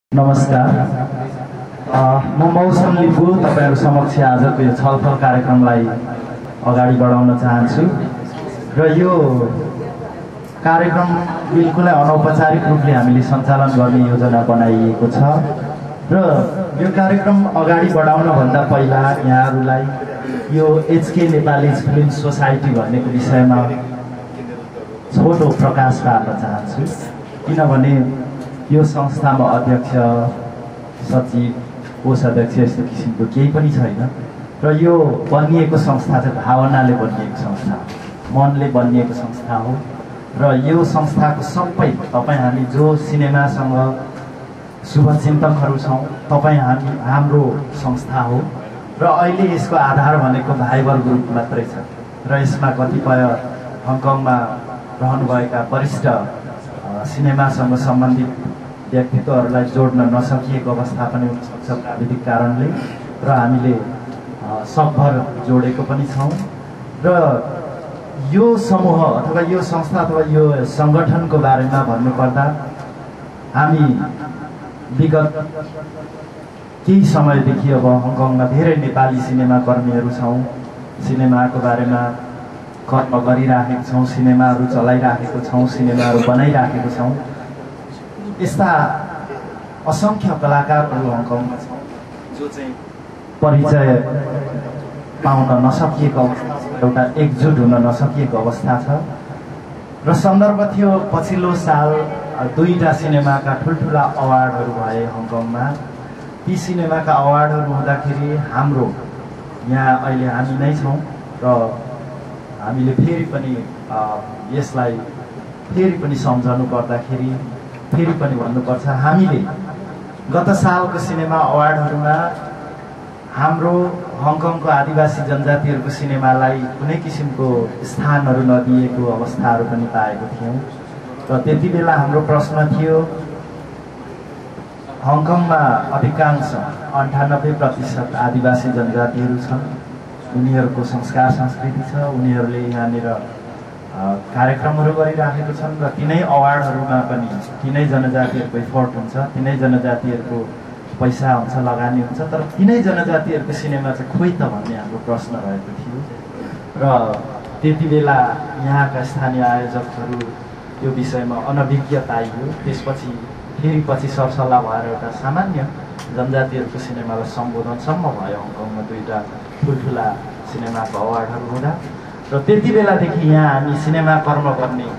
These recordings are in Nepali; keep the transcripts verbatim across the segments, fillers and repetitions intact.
नमस्कार, म मौसम लिम्बू तपाईहरु समक्ष आजको यो छलफल कार्यक्रमलाई अगाडि बढाउन चाहन्छु र यो कार्यक्रम बिल्कुलै अनौपचारिक रूपले हामीले सञ्चालन गर्ने योजना बनाइएको छ र यो कार्यक्रम अगाडि बढाउन भन्दा पहिला यहाँहरुलाई यो एचके नेपाली फिल्म सोसाइटी भन्नेको विषयमा छोटो प्रकाश पार्न चाहन्छु किनभने यो संस्थामा अध्यक्ष सचिव कोषाध्यक्ष यस्तो किसिमको केही पनि छैन र यो बनिएको संस्था चाहिँ भावनाले बनिएको संस्था हो, मनले बनिएको संस्था हो र यो संस्थाको सबै तपाई हामी जो सिनेमासँग शुभचिन्तकहरू छौं तपाई हामी हाम्रो संस्था हो र अहिले यसको आधार भनेको भाइबर ग्रुप मात्रै छ र यसमा कतिपय हङकङमा रहनुभएका वरिष्ठ सिनेमासँग सम्बन्धित व्यक्तित्वहरूलाई जोड्न नसकिएको अवस्था पनि हुन सक्छ प्राविधिक कारणले र हामीले सबभर जोडेको पनि छौं र यो समूह अथवा यो संस्था अथवा यो संगठनको बारेमा भन्नुपर्दा हामी विगत केही समयदेखि अब हङकङमा धेरै नेपाली सिनेमा कर्मीहरू छौं, सिनेमाको बारेमा कर्म गरिराखेका छौं, सिनेमाहरू चलाइराखेको छौं, सिनेमाहरू बनाइराखेको छौं। यस्ता असंख्य कलाकारहरू हङकङमा छन् जो चाहिँ परिचय पाउन नसकिएको एउटा एकजुट हुन नसकिएको अवस्था छ र सन्दर्भ थियो पछिल्लो साल दुईटा सिनेमाका ठुलठुला अवार्डहरू भए हङकङमा। ती सिनेमाका अवार्डहरू हुँदाखेरि हाम्रो यहाँ अहिले हामी नै छौं र हामीले फेरि पनि यसलाई फेरि पनि सम्झनु पर्दाखेरि फेरि पनि भन्नुपर्छ हामीले गत सालको सिनेमा अवार्डहरूमा हाम्रो हङकङको आदिवासी जनजातिहरूको सिनेमालाई कुनै किसिमको स्थानहरू नदिएको अवस्थाहरू पनि पाएको थियौं र त्यति बेला हाम्रो प्रश्न थियो हङकङमा अधिकांश अन्ठानब्बे प्रतिशत आदिवासी जनजातिहरू छन्, उनीहरूको संस्कार संस्कृति छ, उनीहरूले यहाँनिर कार्यक्रमहरू गरिराखेको छन् र तिनै अवार्डहरूमा पनि तिनै जनजातिहरूको एफोर्ट हुन्छ, तिनै जनजातिहरूको पैसा हुन्छ, लगानी हुन्छ, तर तिनै जनजातिहरूको सिनेमा चाहिँ खोइ त भन्ने हाम्रो प्रश्न रहेको थियो र त्यति बेला यहाँका स्थानीय आयोजकहरू यो विषयमा अनभिज्ञ पाइयो। त्यसपछि फेरि पछि सरसल्लाह भएर एउटा सामान्य जनजातिहरूको सिनेमालाई सम्बोधनसम्म भयो हङकङमा दुईटा ठुल्ठुला सिनेमाको अवार्डहरू हुँदा र त्यति बेलादेखि यहाँ हामी सिनेमा कर्म गर्ने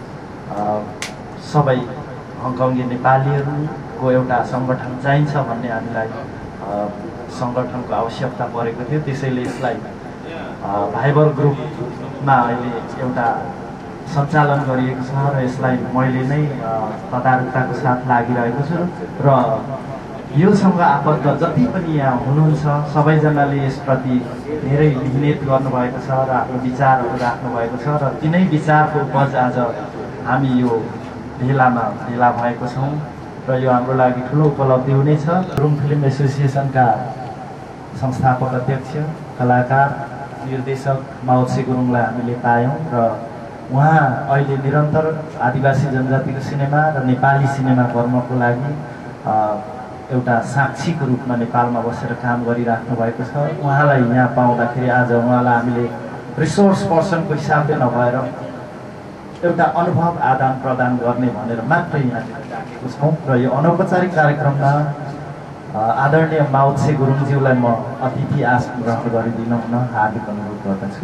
सबै हङकङी नेपालीहरूको एउटा संगठन चाहिन्छ भन्ने हामीलाई संगठनको आवश्यकता परेको थियो। त्यसैले यसलाई भाइबर ग्रुपमा अहिले एउटा सञ्चालन गरिएको छ र यसलाई मैले नै तदारुकताको साथ लागिरहेको छु र योसँग आबद्ध जति पनि यहाँ हुनुहुन्छ सबैजनाले यसप्रति धेरै मिहिनेत गर्नुभएको छ र आफ्नो विचारहरू राख्नुभएको छ र तिनै विचारको उपज आज हामी यो भेलामा भेला भएको छौं र यो हाम्रो लागि ठूलो उपलब्धि हुनेछ। रुम फिल्म एसोसिएसनका संस्थापक अध्यक्ष, कलाकार, निर्देशक माउत्से गुरुङलाई हामीले पायौं र उहाँ अहिले निरन्तर आदिवासी जनजातिको सिनेमा र नेपाली सिनेमा कर्मको लागि एउटा साक्षीको रूपमा नेपालमा बसेर काम गरिराख्नु भएको छ। उहाँलाई यहाँ पाउँदाखेरि आज उहाँलाई हामीले रिसोर्स पर्सनको हिसाबले नभएर एउटा अनुभव आदान प्रदान गर्ने भनेर मात्रै यहाँ राखेको छौं र यो अनौपचारिक कार्यक्रममा आदरणीय माउत्से गुरुङज्यूलाई म अतिथि आसन ग्रहण गरिदिन हुन हार्दिक अनुरोध गर्दछु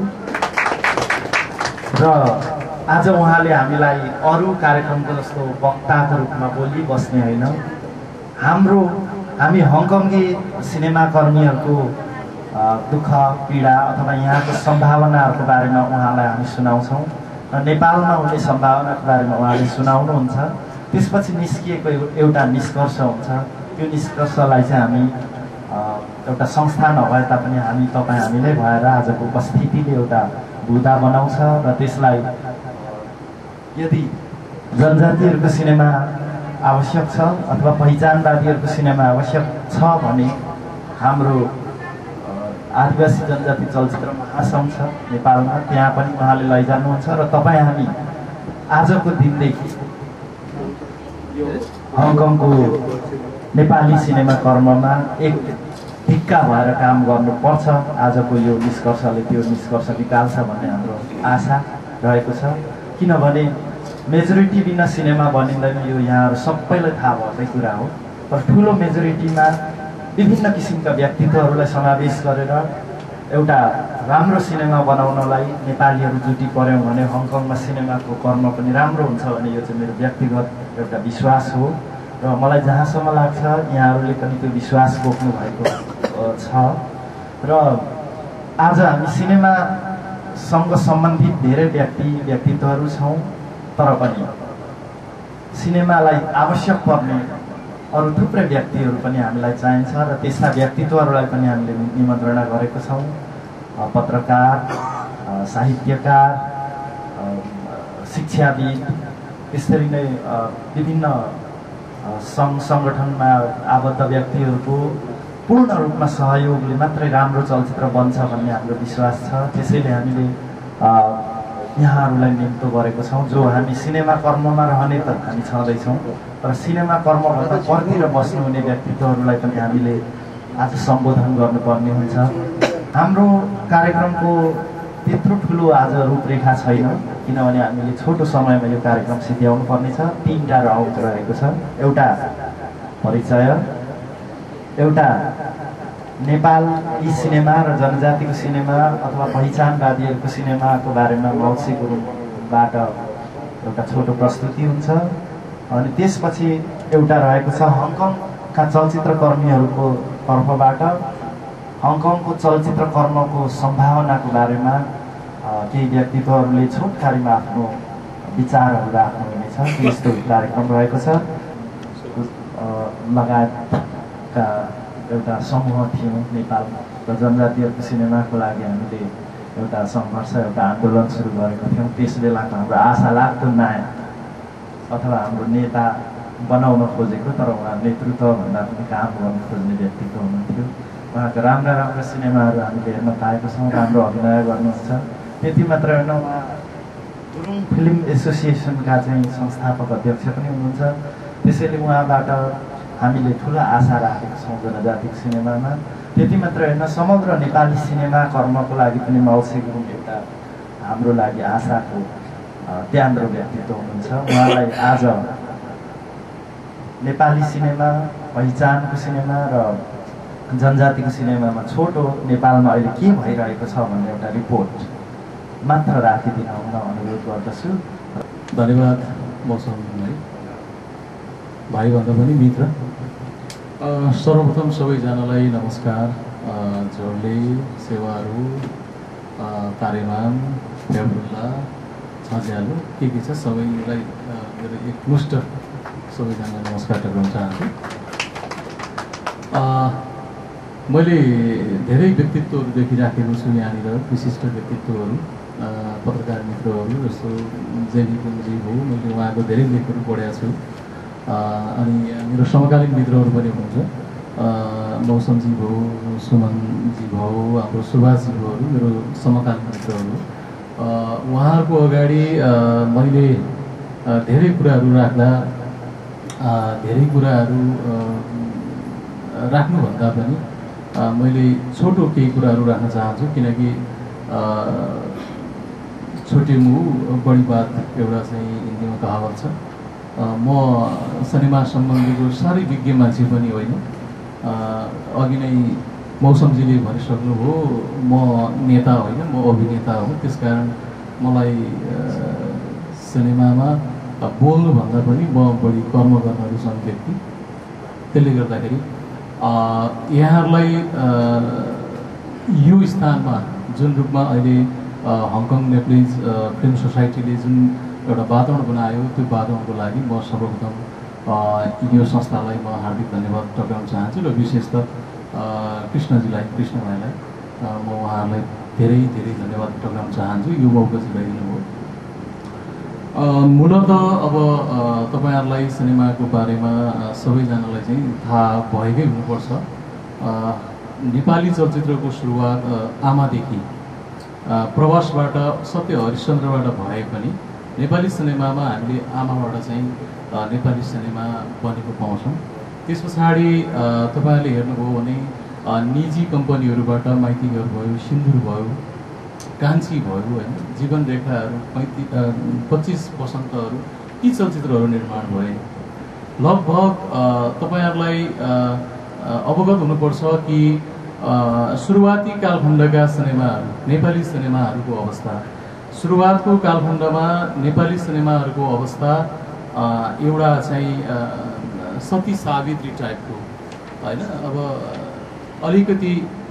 र आज उहाँले हामीलाई अरू कार्यक्रमको जस्तो वक्ताको रूपमा बोली बस्ने होइन, हाम्रो हामी हङकङी सिनेमा कर्मीहरूको दुःख पीडा अथवा यहाँको सम्भावनाहरूको बारेमा उहाँलाई हामी सुनाउँछौं र नेपालमा हुने सम्भावनाको बारेमा उहाँले सुनाउनुहुन्छ। त्यसपछि निस्किएको एउटा निष्कर्ष हुन्छ, त्यो निष्कर्षलाई चाहिँ हामी एउटा संस्था नभए तापनि हामी तपाईँ हामीलाई भएर आजको उपस्थितिले एउटा बुदा बनाउँछ र त्यसलाई यदि जनजातिहरूको सिनेमा आवश्यक छ अथवा पहिचानवादीहरूको सिनेमा आवश्यक छ भने हाम्रो आदिवासी जनजाति चलचित्र महासंघ छ नेपालमा, त्यहाँ पनि उहाँले लैजानुहुन्छ र तपाईँ हामी आजको दिनदेखि हङकङको नेपाली सिनेमा कर्ममा एक ढिक्का भएर काम गर्नुपर्छ। आजको यो निष्कर्षले त्यो निष्कर्ष निकाल्छ भन्ने हाम्रो आशा रहेको छ। किनभने मेजोरिटी बिना सिनेमा बनिँदैन, यो यहाँहरू सबैलाई थाहा भएकै कुरा हो। तर ठुलो मेजोरिटीमा विभिन्न किसिमका व्यक्तित्वहरूलाई समावेश गरेर एउटा राम्रो सिनेमा बनाउनलाई नेपालीहरू जुटी पर्यौँ भने हङकङमा सिनेमाको कर्म पनि राम्रो हुन्छ भन्ने यो चाहिँ मेरो व्यक्तिगत एउटा विश्वास हो। र मलाई जहाँसम्म लाग्छ यहाँहरूले पनि त्यो विश्वास बोक्नु भएको छ। र आज हामी सिनेमासँग सम्बन्धित धेरै व्यक्ति व्यक्तित्वहरू छौँ, तर पनि सिनेमालाई आवश्यक पर्ने अरू थुप्रै व्यक्तिहरू पनि हामीलाई चाहिन्छ र त्यस्ता व्यक्तित्वहरूलाई पनि हामीले निमन्त्रणा गरेको छौँ। पत्रकार, साहित्यकार, शिक्षाविद, त्यसरी नै विभिन्न सङ्घ सङ्गठनमा आबद्ध व्यक्तिहरूको पूर्ण रूपमा सहयोगले मात्रै राम्रो चलचित्र बन्छ भन्ने हाम्रो विश्वास छ। त्यसैले हामीले यहाँहरूलाई निम्तो गरेको छौँ। जो हामी सिनेमा कर्ममा रहने त हामी छँदैछौँ, तर सिनेमा कर्मभन्दा पर्तिर बस्नुहुने व्यक्तित्वहरूलाई पनि हामीले आज सम्बोधन गर्नुपर्ने हुन्छ। हाम्रो कार्यक्रमको त्यत्रो ठुलो आज रूपरेखा छैन, किनभने हामीले छोटो समयमा यो कार्यक्रम सिद्ध्याउनु पर्नेछ। तिनवटा राउन्ड रहेको छ। एउटा परिचय, एउटा नेपाली सिनेमा र जनजातिको सिनेमा अथवा पहिचानवादीहरूको सिनेमाको बारेमा मौसी गुरुङबाट एउटा छोटो प्रस्तुति हुन्छ। अनि त्यसपछि एउटा रहेको छ हङकङका चलचित्रकर्मीहरूको तर्फबाट हङकङको चलचित्र कर्मको सम्भावनाको बारेमा केही व्यक्तित्वहरूले छोटकारीमा आफ्नो विचारहरू राख्नु हुनेछ। त्यस्तो कार्यक्रम रहेको छ। लगायतका एउटा समूह थियौँ नेपाल र जनजातिहरूको सिनेमाको लागि हामीले एउटा सङ्घर्ष एउटा आन्दोलन सुरु गरेको थियौँ। त्यस बेलाको हाम्रो आशा लाग्दो नायक अथवा हाम्रो नेता बनाउन खोजेको, तर उहाँ नेतृत्वभन्दा पनि काम गर्न खोज्ने व्यक्तित्व हुनुहुन्थ्यो। उहाँका राम्रा राम्रा सिनेमाहरू हामीले हेर्न पाएको छौँ, राम्रो अभिनय गर्नुहुन्छ। त्यति मात्र होइन, उहाँ गुरुङ फिल्म एसोसिएसनका चाहिँ संस्थापक अध्यक्ष पनि हुनुहुन्छ। त्यसैले उहाँबाट हामीले ठुला आशा राखेको छौँ जनजातिको सिनेमामा। त्यति मात्र होइन, समग्र नेपाली सिनेमा कर्मको लागि पनि मौसी गुरुङ एउटा हाम्रो लागि आशाको त्यान्द्रो व्यक्तित्व हुनुहुन्छ। उहाँलाई आज नेपाली सिनेमा, पहिचानको सिनेमा र जनजातिको सिनेमामा छोटो नेपालमा अहिले के भइरहेको छ भन्ने एउटा रिपोर्ट मात्र राखिदिन हुन अनुरोध गर्दछु। धन्यवाद मौसम भाइ, भाइभन्दा पनि मित्र। सर्वप्रथम सबैजनालाई नमस्कार। झोर्ले, सेवारू, तारेमान, फ्याबुल्ला, छज्यालो के के छ सबैलाई मेरो एकमुष्ट सबैजना नमस्कार टक्राउन चाहन्छु। मैले धेरै व्यक्तित्वहरू देखिराखेको छु यहाँनिर, विशिष्ट व्यक्तित्वहरू, पत्रकार मित्रहरू जस्तो जेबी कुञ्जी हो, मैले उहाँको धेरै लेखहरू पढेको छु। अनि मेरो समकालीन मित्रहरू पनि हुनुहुन्छ, मौसमजी भयो, सुमनजी भयो, हाम्रो सुभाषजी भयोहरू मेरो समकालीन मित्रहरू। उहाँहरूको अगाडि मैले धेरै कुराहरू राख्दा, धेरै कुराहरू राख्नुभन्दा पनि मैले छोटो केही कुराहरू राख्न चाहन्छु, किनकि छोटे मुह बढी बात एउटा चाहिँ हिन्दीमा कहावत छ। म सिनेमा सम्बन्धीको साह्रै विज्ञ मान्छे पनि होइन। अघि नै मौसमजीले भनिसक्नुभयो, म नेता होइन, म अभिनेता हो। त्यसकारण मलाई सिनेमामा बोल्नुभन्दा पनि म बढी कर्म गर्न रुचाउने व्यक्ति। त्यसले गर्दाखेरि यहाँहरूलाई यो स्थानमा जुन रूपमा अहिले हङकङ नेप्लिज फिल्म सोसाइटीले जुन एउटा वातावरण बनायो, त्यो वातावरणको लागि म सर्वप्रथम यो संस्थालाई म हार्दिक धन्यवाद टक्राउन चाहन्छु र विशेष त कृष्णजीलाई, कृष्ण भाइलाई म उहाँहरूलाई धेरै धेरै धन्यवाद टक्राउन चाहन्छु। यो मौका चाहिँ भइदिनु हो। मूलत अब तपाईँहरूलाई सिनेमाको बारेमा सबैजनालाई चाहिँ थाहा भएकै हुनुपर्छ। नेपाली चलचित्रको सुरुवात आमादेखि प्रवासबाट सत्य हरिश्चन्द्रबाट भए पनि नेपाली सिनेमामा हामीले आमाबाट चाहिँ नेपाली सिनेमा बनेको पाउँछौँ। त्यस पछाडि तपाईँहरूले हेर्नुभयो भने निजी कम्पनीहरूबाट माइतीघर भयो, सिन्दुर भयो, कान्छी भयो होइन, जीवन रेखाहरू, पैँतिस पच्चिस वसन्तहरू, यी चलचित्रहरू निर्माण भए। लगभग तपाईँहरूलाई अवगत हुनुपर्छ कि सुरुवाती कालखण्डका सिनेमाहरू, नेपाली सिनेमाहरूको अवस्था, सुरुवातको कालखण्डमा नेपाली सिनेमाहरूको अवस्था एउटा चाहिँ सती सावित्री टाइपको होइन। अब अलिकति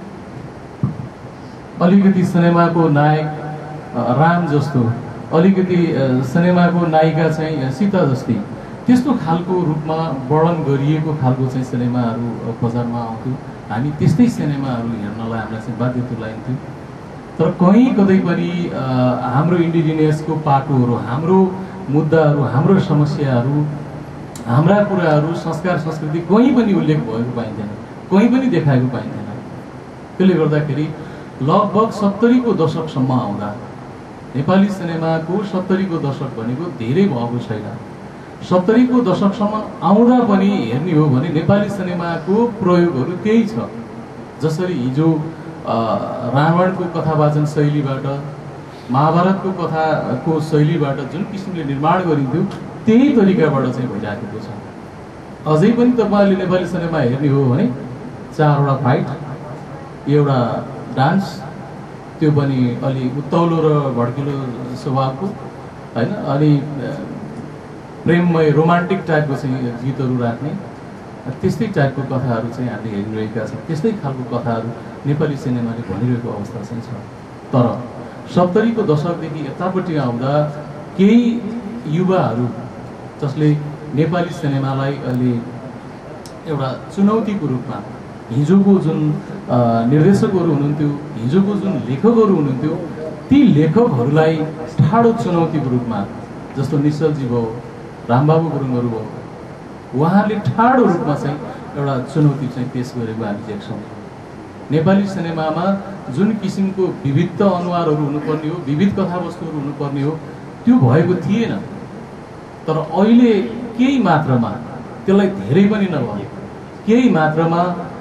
अलिकति सिनेमाको नायक राम जस्तो, अलिकति सिनेमाको नायिका चाहिँ सीता जस्तै, त्यस्तो खालको रूपमा वर्णन गरिएको खालको चाहिँ सिनेमाहरू बजारमा आउँथ्यो। हामी त्यस्तै सिनेमाहरू हेर्नलाई हामीलाई चाहिँ बाध्य तुल्याइन्थ्यो। तर कहीँ कतै पनि हाम्रो इन्डिजिनियसको पाटोहरू, हाम्रो मुद्दाहरू, हाम्रो समस्याहरू, हाम्रा कुराहरू, संस्कार संस्कृति कहीँ पनि उल्लेख भएको पाइँदैन, कहीँ पनि देखाएको पाइँदैन। त्यसले गर्दाखेरि लगभग सत्तरीको दशकसम्म आउँदा नेपाली सिनेमाको सत्तरीको दशक भनेको धेरै भएको छैन। सत्तरीको दशकसम्म आउँदा पनि हेर्ने हो भने नेपाली सिनेमाको प्रयोगहरू त्यही छ। जसरी हिजो रावणको कथावाचन शैलीबाट, महाभारतको कथाको शैलीबाट जुन किसिमले निर्माण गरिन्थ्यो त्यही तरिकाबाट चाहिँ भइराखेको छ। अझै पनि तपाईँहरूले नेपाली सिनेमा हेर्ने हो भने चारवटा फाइट, एउटा डान्स, त्यो पनि अलि उत्तौलो र भड्किलो स्वभावको होइन, अलि प्रेममय रोमान्टिक टाइपको चाहिँ गीतहरू राख्ने, त्यस्तै टाइपको कथाहरू चाहिँ हामीले हेरिरहेका छौँ। त्यस्तै खालको कथाहरू नेपाली सिनेमाले भनिरहेको अवस्था चाहिँ छ। तर सत्तरीको दशकदेखि यतापट्टि आउँदा केही युवाहरू जसले नेपाली सिनेमालाई अहिले एउटा चुनौतीको रूपमा, हिजोको जुन निर्देशकहरू हुनुहुन्थ्यो, हिजोको जुन लेखकहरू हुनुहुन्थ्यो, ती लेखकहरूलाई ठाडो चुनौतीको रूपमा, जस्तो निश्चलजी भयो, रामबाबु गुरुङहरू भयो, उहाँहरूले ठाडो रूपमा चाहिँ एउटा चुनौती चाहिँ पेश गरेको हामी देख्छौँ। नेपाली सिनेमामा जुन किसिमको विविध अनुहारहरू हुनुपर्ने हो, विविध कथावस्तुहरू हुनुपर्ने हो, त्यो भएको थिएन। तर अहिले केही मात्रामा, त्यसलाई धेरै पनि नभए केही मात्रामा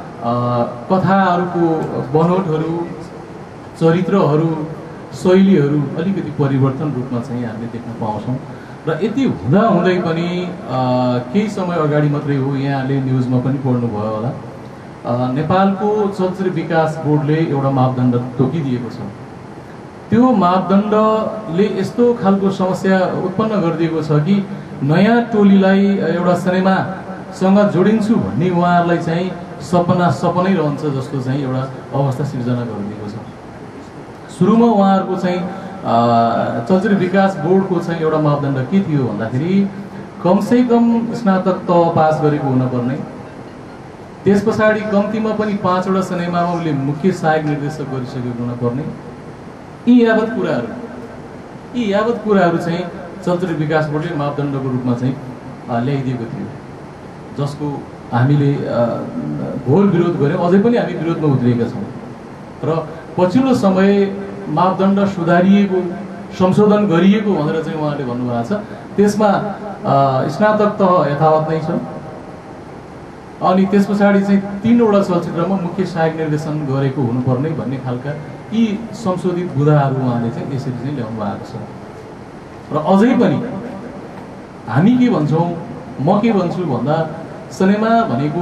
कथाहरूको बनोटहरू, चरित्रहरू, शैलीहरू अलिकति परिवर्तन रूपमा चाहिँ हामीले देख्न पाउँछौँ। र यति हुँदा हुँदै पनि केही समय अगाडि मात्रै हो, यहाँले न्युजमा पनि पढ्नुभयो होला, नेपालको चलचित्र विकास बोर्डले एउटा मापदण्ड तोकिदिएको छ। त्यो मापदण्डले यस्तो खालको समस्या उत्पन्न गरिदिएको छ कि नयाँ टोलीलाई एउटा सिनेमासँग जोडिन्छु भन्ने उहाँहरूलाई चाहिँ सपना सपनै रहन्छ जस्तो चाहिँ एउटा अवस्था सिर्जना गरिदिएको छ। सुरुमा उहाँहरूको चाहिँ चलचित्र विकास बोर्डको चाहिँ एउटा मापदण्ड के थियो भन्दाखेरि कमसे कम स्नातक तह पास गरेको हुनुपर्ने, त्यस पछाडि कम्तीमा पनि पाँचवटा सिनेमामा उसले मुख्य सहायक निर्देशक गरिसकेको हुनुपर्ने। यी यावत कुराहरू यी यावत कुराहरू चाहिँ चलचित्र विकास बोर्डले मापदण्डको रूपमा चाहिँ ल्याइदिएको थियो, जसको हामीले घोर विरोध गऱ्यौँ। अझै पनि हामी विरोधमा उत्रिएका छौँ। र पछिल्लो समय मापदण्ड सुधारिएको, संशोधन गरिएको भनेर चाहिँ उहाँले भन्नुभएको छ। त्यसमा स्नातक तह यथावत नै छ। अनि त्यस पछाडि चाहिँ तीनवटा चलचित्रमा मुख्य सहायक निर्देशन गरेको हुनुपर्ने भन्ने खालका यी संशोधित बुदाहरू उहाँले चाहिँ यसरी चाहिँ ल्याउनु भएको छ। र अझै पनि हामी के भन्छौँ, म के भन्छु भन्दा सिनेमा भनेको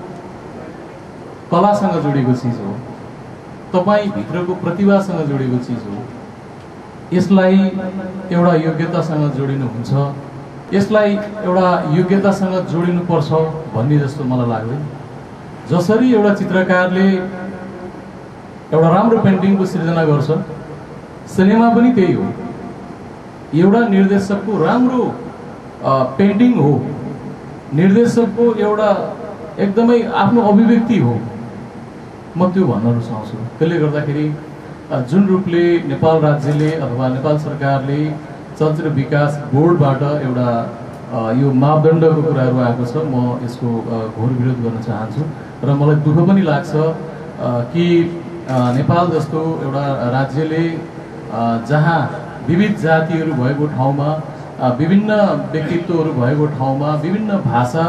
कलासँग जोडिएको चिज हो, तपाईभित्रको प्रतिभासँग जोडिएको चिज हो। यसलाई एउटा योग्यतासँग जोडिनुहुन्छ, यसलाई एउटा योग्यतासँग जोडिनुपर्छ भन्ने जस्तो मलाई लाग्दैन। जसरी एउटा चित्रकारले एउटा राम्रो पेन्टिङको सिर्जना गर्छ, सिनेमा पनि त्यही हो। एउटा निर्देशकको राम्रो पेन्टिङ हो, निर्देशकको एउटा एकदमै आफ्नो अभिव्यक्ति हो, म त्यो भन्न रुचाउँछु। त्यसले गर्दाखेरि जुन रूपले नेपाल राज्यले अथवा नेपाल सरकारले चलचित्र विकास बोर्डबाट एउटा यो मापदण्डको कुराहरू आएको छ, म यसको घोर विरोध गर्न चाहन्छु। र मलाई दुःख पनि लाग्छ कि नेपाल जस्तो एउटा राज्यले जहाँ विविध जातिहरू भएको ठाउँमा, विभिन्न व्यक्तित्वहरू भएको ठाउँमा, विभिन्न भाषा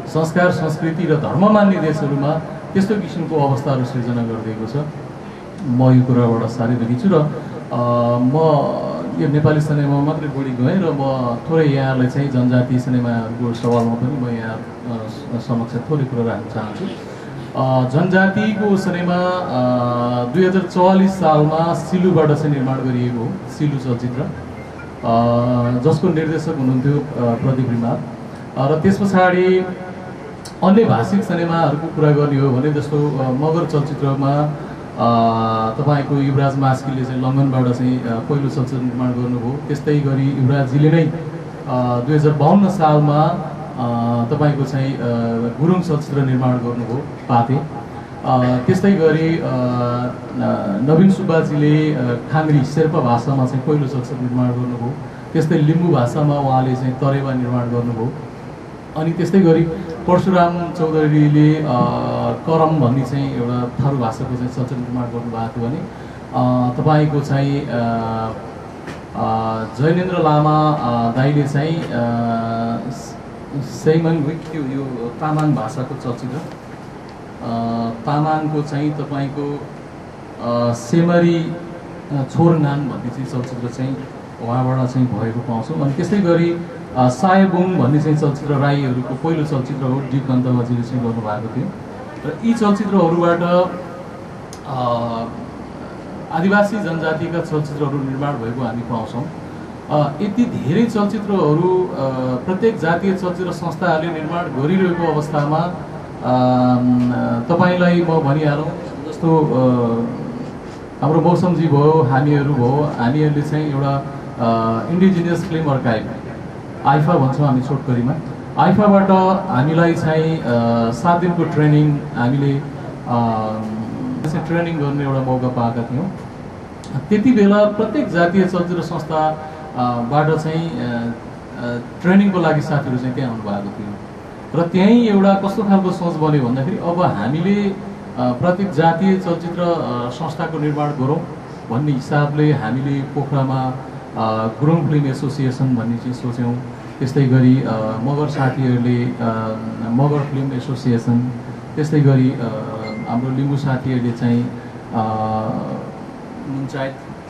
संस्कार संस्कृति र धर्म मान्ने देशहरूमा त्यस्तो किसिमको अवस्थाहरू सृजना गरिदिएको छ। म यो कुराबाट साह्रै दुखी छु र म यो नेपाली सिनेमामा मात्रै बढी गएँ र म थोरै यहाँलाई चाहिँ जनजाति सिनेमाहरूको सवालमा पनि म यहाँ समक्ष थोरै कुरा राख्न चाहन्छु। जनजातिको सिनेमा दुई हजार चौवालिस सालमा सिलुबाट चाहिँ निर्माण गरिएको हो, सिलु चलचित्र, जसको निर्देशक हुनुहुन्थ्यो प्रदीप रिमाल। र त्यस पछाडि अन्य भाषिक सिनेमाहरूको कुरा गर्ने हो भने जस्तो मगर चलचित्रमा तपाईँको युवराज मास्कीले चाहिँ लङ्गनबाट चाहिँ पहिलो चलचित्र निर्माण गर्नुभयो। त्यस्तै गरी युवराजजीले नै दुई हजार बाहन्न सालमा तपाईँको चाहिँ गुरुङ चलचित्र निर्माण गर्नुभयो पाते। त्यस्तै गरी नवीन सुब्बाजीले खाङ्री शेर्पा भाषामा चाहिँ पहिलो चलचित्र निर्माण गर्नुभयो। त्यस्तै लिम्बू भाषामा उहाँले चाहिँ तरेवा निर्माण गर्नुभयो। अनि त्यस्तै गरी परशुराम चौधरीले करम भन्ने चाहिँ एउटा थारू भाषाको चाहिँ चलचित्र निर्माण गर्नुभएको थियो भने तपाईँको चाहिँ जैनेन्द्र लामा दाइले चाहिँ सेमन विक त्यो यो तामाङ भाषाको चलचित्र, तामाङको चाहिँ तपाईँको सेमरी छोरनान भन्ने चाहिँ चलचित्र चाहिँ उहाँबाट चाहिँ भएको पाउँछौँ। अनि त्यस्तै गरी सायबुङ भन्ने चाहिँ चलचित्र राईहरूको पहिलो चलचित्र हो, डिप गन्तवाजीले चाहिँ गर्नुभएको थियो। र यी चलचित्रहरूबाट आदिवासी जनजातिका चलचित्रहरू निर्माण भएको हामी पाउँछौँ। यति धेरै चलचित्रहरू प्रत्येक जातीय चलचित्र संस्थाहरूले निर्माण गरिरहेको अवस्थामा तपाईँलाई म भनिहालौँ, जस्तो हाम्रो मौसमजी भयो, हामीहरू भयो, हामीहरूले चाहिँ एउटा इन्डिजिनियस फिल्म अर्काइभ आइफा भन्छौँ हामी छोटकरीमा, आइफाबाट हामीलाई चाहिँ सात दिनको ट्रेनिङ हामीले ट्रेनिङ गर्ने एउटा मौका पाएका थियौँ। त्यति बेला प्रत्येक जातीय चलचित्र संस्थाबाट चाहिँ ट्रेनिङको लागि साथीहरू चाहिँ त्यहाँ आउनुभएको थियो। र त्यहीँ एउटा कस्तो खालको सोच बन्यो भन्दाखेरि अब हामीले प्रत्येक जातीय चलचित्र संस्थाको निर्माण गरौँ भन्ने हिसाबले हामीले पोखरामा गुरुङ फिल्म एसोसिएसन भन्ने चाहिँ सोच्यौँ। त्यस्तै गरी मगर साथीहरूले मगर फिल्म एसोसिएसन, त्यस्तै गरी हाम्रो लिम्बू साथीहरूले चाहिँ मुन्चायत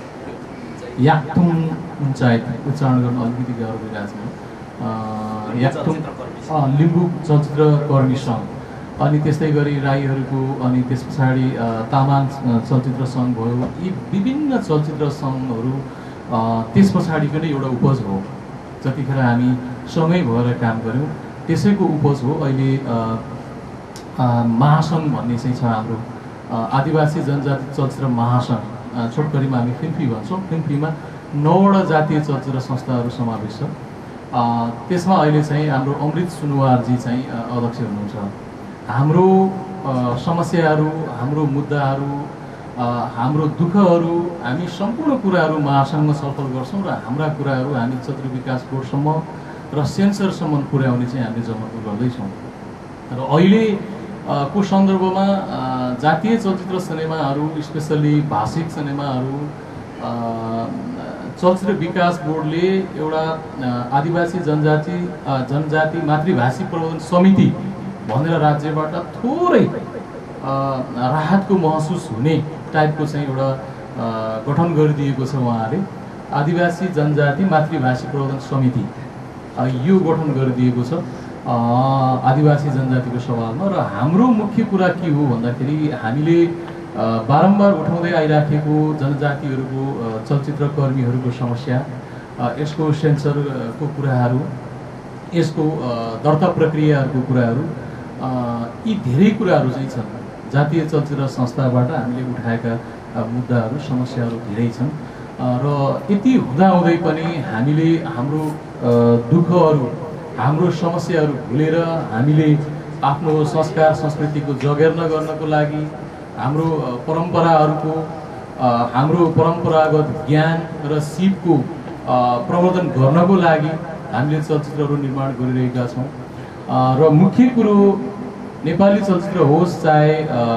याक्थुङ मुन्चायत उच्चारण गर्न अलिकति गाह्रो भइरहेको छ, याक्थुङ लिम्बू चलचित्र कर्मी सङ्घ, अनि त्यस्तै गरी राईहरूको, अनि त्यस पछाडि तामाङ चलचित्र सङ्घ भयो। यी विभिन्न चलचित्र सङ्घहरू त्यस पछाडिको नै एउटा उपज हो। जतिखेर हामी सँगै भएर काम गऱ्यौँ त्यसैको उपज हो अहिले महासङ्घ भन्ने चाहिँ छ हाम्रो आदिवासी जनजाति चलचित्र महासङ्घ, छोटकरीमा हामी फिल्मफी भन्छौँ। फिल्मफीमा नौवटा जातीय चलचित्र संस्थाहरू समावेश छ। त्यसमा अहिले चाहिँ हाम्रो अमृत सुनुवारजी चाहिँ अध्यक्ष हुनुहुन्छ। हाम्रो समस्याहरू, हाम्रो मुद्दाहरू, हाम्रो दुःखहरू, हामी सम्पूर्ण कुराहरू महासङ्घमा छलफल गर्छौँ र हाम्रा कुराहरू हामी चलचित्र विकास बोर्डसम्म र सेन्सरसम्म पुर्याउने चाहिँ हामीले जमर्को गर्दैछौँ। र अहिले को सन्दर्भमा जातीय चलचित्र सिनेमाहरू, स्पेसल्ली भाषिक सिनेमाहरू, चलचित्र विकास बोर्डले एउटा आदिवासी जनजाति जनजाति मातृभाषी प्रबन्धन समिति भनेर राज्यबाट थोरै राहतको महसुस हुने टाइपको चाहिँ एउटा गठन गरिदिएको छ। उहाँले आदिवासी जनजाति मातृभाषी प्रबन्धन समिति यो गठन गरिदिएको छ आदिवासी जनजातिको सवालमा। र हाम्रो मुख्य कुरा के हो भन्दाखेरि हामीले बारम्बार उठाउँदै आइराखेको जनजातिहरूको चलचित्र कर्मीहरूको समस्या, यसको सेन्सरको कुराहरू, यसको दर्ता प्रक्रियाहरूको कुराहरू, यी धेरै कुराहरू चाहिँ छन्। जातीय चलचित्र संस्थाबाट हामीले उठाएका मुद्दाहरू, समस्याहरू धेरै छन्। र यति हुँदाहुँदै पनि हामीले हाम्रो दुःखहरू, हाम्रो समस्याहरू भुलेर हामीले आफ्नो संस्कार संस्कृतिको जगेर्ना गर्नको लागि, हाम्रो परम्पराहरूको, हाम्रो परम्परागत ज्ञान र सिपको प्रवर्धन गर्नको लागि हामीले चलचित्रहरू निर्माण गरिरहेका छौँ। र मुख्य कुरो नेपाली चलचित्र होस् चाहे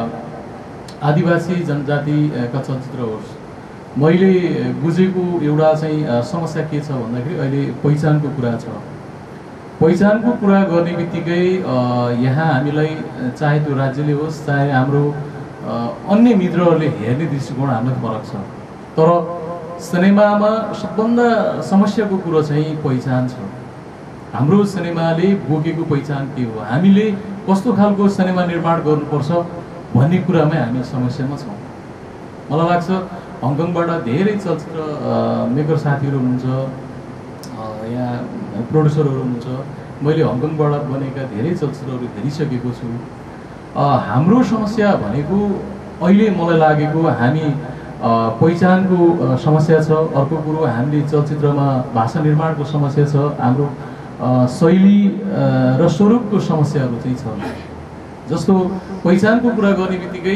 आदिवासी जनजातिका चलचित्र होस्, मैले बुझेको एउटा चाहिँ समस्या के छ भन्दाखेरि अहिले पहिचानको कुरा छ। पहिचानको कुरा गर्ने बित्तिकै यहाँ हामीलाई चाहे त्यो राज्यले होस् चाहे हाम्रो अन्य मित्रहरूले हेर्ने दृष्टिकोण हामीलाई फरक छ। तर सिनेमामा सबभन्दा समस्याको कुरो चाहिँ पहिचान छ। हाम्रो सिनेमाले बोकेको पहिचान के हो, हामीले कस्तो खालको सिनेमा निर्माण गर्नुपर्छ भन्ने कुरामै हामी समस्यामा छौँ। मलाई लाग्छ हङकङबाट धेरै चलचित्र मेकर साथीहरू हुनुहुन्छ, यहाँ प्रोड्युसरहरू हुनुहुन्छ। मैले हङकङबाट बनेका धेरै चलचित्रहरू हेरिसकेको छु। हाम्रो समस्या भनेको अहिले मलाई लागेको हामी पहिचानको समस्या छ। अर्को कुरो हामीले चलचित्रमा भाषा निर्माणको समस्या छ। हाम्रो शैली र स्वरूपको समस्याहरू चाहिँ छ। जस्तो पहिचानको कुरा गर्ने बित्तिकै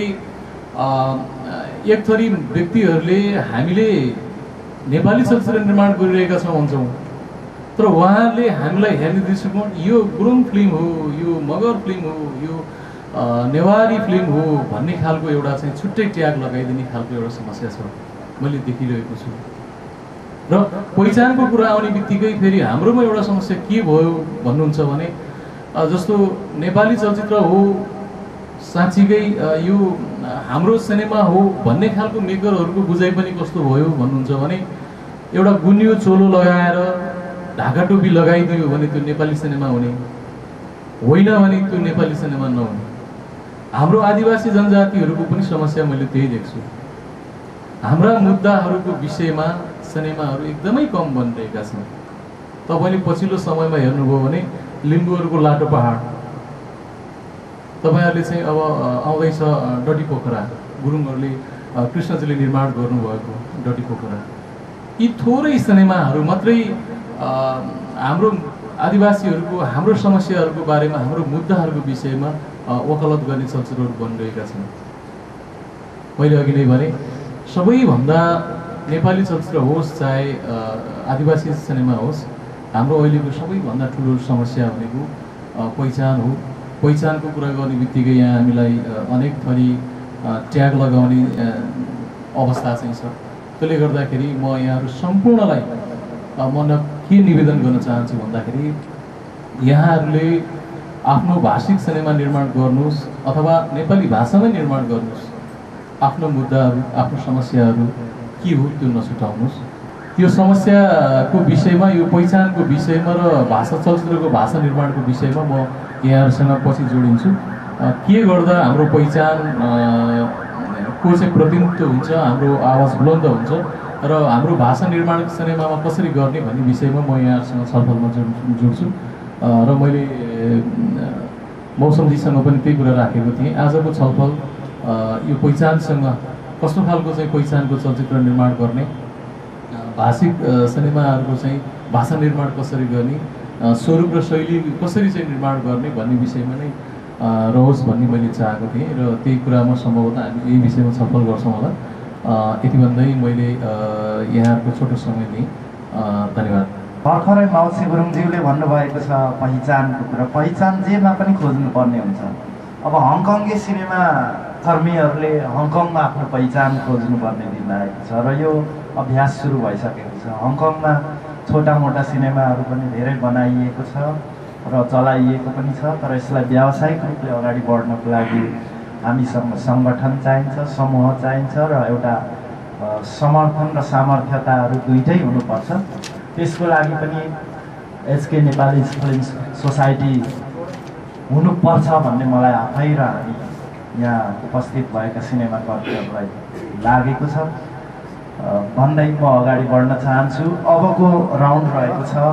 एक थरी व्यक्तिहरूले हामीले नेपाली चलचित्र निर्माण गरिरहेका छौँ भन्छौँ, तर उहाँहरूले हामीलाई हेर्ने दृष्टिकोण यो गुरुङ फिल्म हो, यो मगर फिल्म हो, यो नेवारी फिल्म हो भन्ने खालको एउटा चाहिँ छुट्टै ट्याग लगाइदिने खालको एउटा समस्या छ, मैले देखिरहेको छु। र पहिचानको कुरा आउने बित्तिकै फेरि हाम्रोमा एउटा समस्या के भयो भन्नुहुन्छ भने जस्तो नेपाली चलचित्र हो साँच्चीकै यो हाम्रो सिनेमा हो भन्ने खालको मेकरहरूको बुझाइ पनि कस्तो भयो भन्नुहुन्छ भने एउटा गुन्यो चोलो लगाएर ढाका टोपी लगाइदियो भने त्यो नेपाली सिनेमा हुने होइन भने त्यो नेपाली सिनेमा नहुने। हाम्रो आदिवासी जनजातिहरूको पनि समस्या मैले त्यही देख्छु। हाम्रा मुद्दाहरूको विषयमा सिनेमाहरू एकदमै कम बनिरहेका छन्। तपाईँले पछिल्लो समयमा हेर्नुभयो भने लिम्बूहरूको लाटो पहाड, तपाईँहरूले चाहिँ अब आउँदैछ डटी पोखरा, गुरुङहरूले कृष्णजीले निर्माण गर्नुभएको डटी पोखरा। यी थोरै सिनेमाहरू मात्रै हाम्रो आदिवासीहरूको हाम्रो समस्याहरूको बारेमा हाम्रो मुद्दाहरूको विषयमा वकालत गर्ने चलचित्रहरू बनिरहेका छन्। मैले अघि नै भने सबैभन्दा नेपाली चलचित्र होस् चाहे आदिवासी सिनेमा होस्, हाम्रो अहिलेको सबैभन्दा ठुलो समस्या भनेको पहिचान हो। पहिचानको कुरा गर्ने बित्तिकै यहाँ हामीलाई अनेक थरी ट्याग लगाउने अवस्था चाहिँ छ। त्यसले गर्दाखेरि म यहाँहरू सम्पूर्णलाई म के निवेदन गर्न चाहन्छु भन्दाखेरि यहाँहरूले आफ्नो भाषिक सिनेमा निर्माण गर्नुहोस् अथवा नेपाली भाषामै निर्माण गर्नुहोस्। आफ्नो मुद्दाहरू आफ्नो समस्याहरू के हो त्यो नछुटाउनुहोस्। त्यो समस्याको विषयमा, यो पहिचानको विषयमा र भाषा चलचित्रको भाषा निर्माणको विषयमा म यहाँहरूसँग पछि जोडिन्छु। के गर्दा हाम्रो पहिचान को चाहिँ प्रतिनिधित्व हुन्छ, हाम्रो आवाज बुलन्द हुन्छ र हाम्रो भाषा निर्माण सिनेमामा कसरी गर्ने भन्ने विषयमा म यहाँहरूसँग छलफलमा जोड्छु। र मैले मौसमजीसँग पनि त्यही कुरा राखेको थिएँ। आजको छलफल यो पहिचानसँग कस्तो खालको चाहिँ पहिचानको चलचित्र निर्माण गर्ने, भाषिक सिनेमाहरूको चाहिँ भाषा निर्माण कसरी गर्ने, स्वरूप र शैली कसरी चाहिँ निर्माण गर्ने भन्ने विषयमा नै रहोस् भन्ने मैले चाहेको थिएँ र त्यही कुरामा सम्भवतः हामी यही विषयमा छलफल गर्छौँ होला। यति भन्दै मैले यहाँहरूको छोटो समय दिएँ। धन्यवाद। भर्खरै माउसी गुरुङज्यूले भन्नुभएको छ पहिचानको कुरा। पहिचान जेमा पनि खोज्नुपर्ने हुन्छ। अब हङकङ्गे सिनेमा कर्मीहरूले हङकङमा आफ्नो पहिचान खोज्नुपर्ने दिन लागेको छ र यो अभ्यास सुरु भइसकेको छ। हङकङमा छोटा मोटा सिनेमाहरू पनि धेरै बनाइएको छ र चलाइएको पनि छ, तर यसलाई व्यावसायिक रूपले अगाडि बढ्नको लागि हामीसँग सङ्गठन चाहिन्छ, समूह चाहिन्छ र एउटा समर्थन र सामर्थ्यताहरू दुइटै हुनुपर्छ। त्यसको लागि पनि एचके नेपाली फिल्म सोसाइटी हुनुपर्छ भन्ने मलाई आफै र हामी यहाँ उपस्थित भएका सिनेमा कर्मीहरूलाई लागेको छ भन्दै म अगाडि बढ्न चाहन्छु। अबको राउन्ड रहेको छ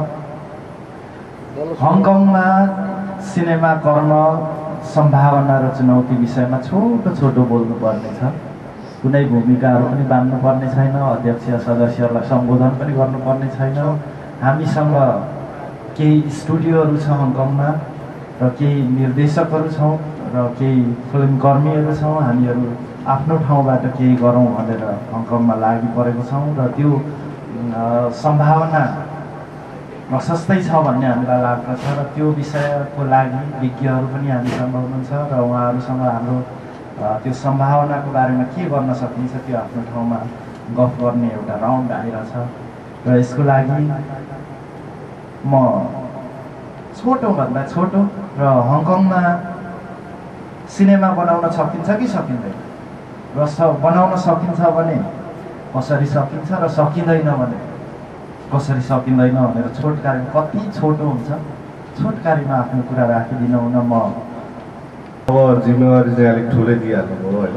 हङकङमा सिनेमा कर्म सम्भावना र चुनौती विषयमा छोटो छोटो बोल्नुपर्ने छ। कुनै भूमिकाहरू पनि बाँध्नुपर्ने छैन, अध्यक्ष सदस्यहरूलाई सम्बोधन पनि गर्नुपर्ने छैन। हामीसँग केही स्टुडियोहरू छ हङकङमा र केही निर्देशकहरू छौँ र केही फिल्म कर्मीहरू छौँ। हामीहरू आफ्नो ठाउँबाट केही गरौँ भनेर हङकङमा लागि परेको छौँ र त्यो सम्भावना प्रशस्तै छ भन्ने हामीलाई लाग्दछ र त्यो विषयको लागि विज्ञहरू पनि हामीसँग हुनुहुन्छ र उहाँहरूसँग हाम्रो त्यो सम्भावनाको बारेमा के गर्न सकिन्छ त्यो आफ्नो ठाउँमा गफ गर्ने एउटा राउन्ड आइरहेछ र यसको लागि म छोटोभन्दा छोटो र हङकङमा सिनेमा बनाउन सकिन्छ कि सकिँदैन र स बनाउन सकिन्छ भने कसरी सकिन्छ र सकिँदैन भने कसरी सकिँदैन भनेर छोटकारीमा कति छोटो हुन्छ छोटकारीमा आफ्नो कुरा राखिदिनु हुन म अब जिम्मेवारी चाहिँ अलिक ठुलै दिइहाल्नुभयो होइन।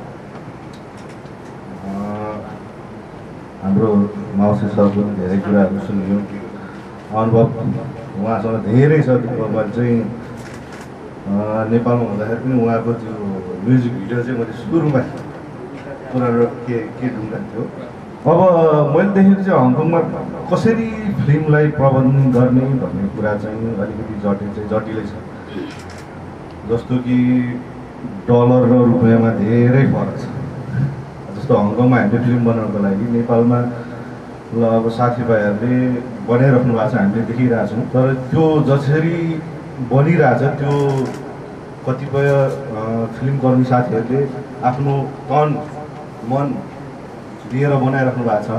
हाम्रो माउसी सरको धेरै कुराहरू सुनियो, अनुभव उहाँसँग धेरै छ। मैले चाहिँ नेपालमा हुँदाखेरि पनि उहाँको त्यो म्युजिक भिडियो चाहिँ मैले सुरुमा पुरानो के के ढुङ्गा थियो। अब मैले देखेको चाहिँ हङकङमा कसरी फिल्मलाई प्रबन्धन गर्ने भन्ने कुरा चाहिँ अलिकति जटिल चाहिँ जटिलै छ। जस्तो कि डलर र रुपियाँमा धेरै फरक छ। जस्तो हङकङमा हामीले फिल्म बनाउनको लागि नेपालमा ल अब साथीभाइहरूले बनाइराख्नु भएको छ, हामीले देखिरहेछौँ। तर त्यो जसरी बनिरहेछ त्यो कतिपय फिल्मकर्मी साथीहरूले आफ्नो तन मन दिएर बनाइराख्नु भएको छ।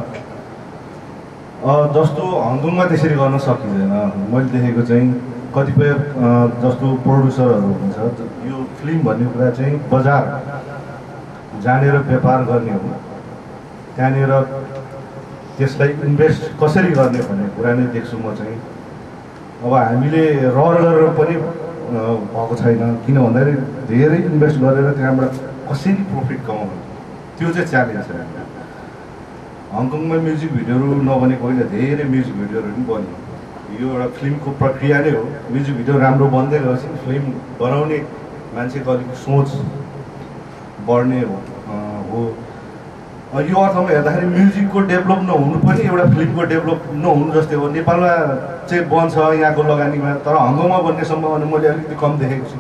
जस्तो हङकङमा त्यसरी गर्न सकिँदैन। मैले देखेको चाहिँ कतिपय जस्तो प्रड्युसरहरू हुन्छ, यो फिल्म भन्ने कुरा चाहिँ बजार जानेर व्यापार गर्ने हो। त्यहाँनिर त्यसलाई इन्भेस्ट कसरी गर्ने भन्ने कुरा नै देख्छु म चाहिँ। अब हामीले रहर गरेर पनि भएको छैन, किन भन्दाखेरि धेरै इन्भेस्ट गरेर त्यहाँबाट कसरी प्रफिट कमाउने त्यो चाहिँ च्यालेन्ज छ। हङकङमा म्युजिक भिडियोहरू नबनेको होइन, धेरै म्युजिक भिडियोहरू पनि बन्यो। यो एउटा फिल्मको प्रक्रिया नै हो। म्युजिक भिडियो राम्रो बन्दै गएपछि फिल्म बनाउने मान्छेको अलिक सोच बढ्ने हो। यो अर्थमा हेर्दाखेरि म्युजिकको डेभलप नहुनु पनि एउटा फिल्मको डेभलप नहुनु जस्तै हो। नेपालमा चाहिँ बन्छ यहाँको लगानीमा, तर हङकङमा बन्ने सम्भावना मैले अलिकति कम देखेको छु।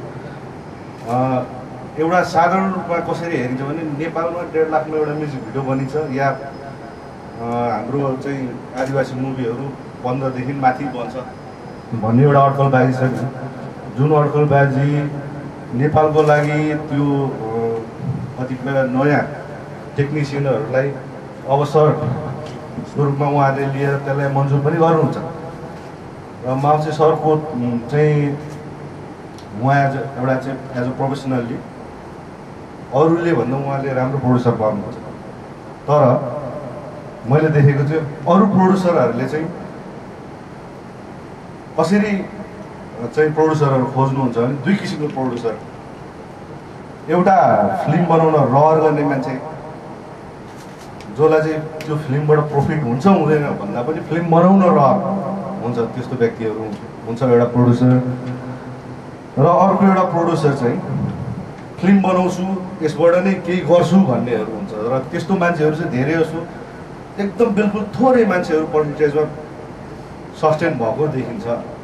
एउटा साधारण रूपमा कसरी हेरिन्छ भने नेपालमा डेढ लाखमा एउटा म्युजिक भिडियो बनिन्छ, या हाम्रो चाहिँ आदिवासी मुभीहरू पन्ध्रदेखि माथि बन्छ भन्ने एउटा अड्कलबाजी छ। जुन अड्कलबाजी नेपालको लागि त्यो कतिपय नयाँ टेक्निसियनहरूलाई अवसर रूपमा उहाँले लिएर त्यसलाई मन्जुर पनि गर्नुहुन्छ। र माउसी सरको चाहिँ उहाँ एज एउटा चाहिँ एज अ प्रोफेसनल्ली अरूले भन्दा उहाँले राम्रो प्रड्युसर गर्नुहुन्छ। तर मैले देखेको चाहिँ अरू प्रड्युसरहरूले चाहिँ कसरी चाहिँ प्रड्युसरहरू खोज्नुहुन्छ भने दुई किसिमको प्रड्युसर। एउटा फिल्म बनाउन रहर गर्ने मान्छे जसलाई चाहिँ त्यो फिल्मबाट प्रफिट हुन्छ हुँदैन भन्दा पनि फिल्म बनाउन रहर हुन्छ, त्यस्तो व्यक्तिहरू हुन्छ एउटा प्रड्युसर। र अर्को एउटा प्रड्युसर चाहिँ फिल्म बनाउँछु यसबाट नै केही गर्छु भन्नेहरू हुन्छ। र त्यस्तो मान्छेहरू चाहिँ धेरै जसो एकदम बिल्कुल थोरै मान्छेहरू पर्सेन्टेजमा सस्टेन भएको देखिन्छ।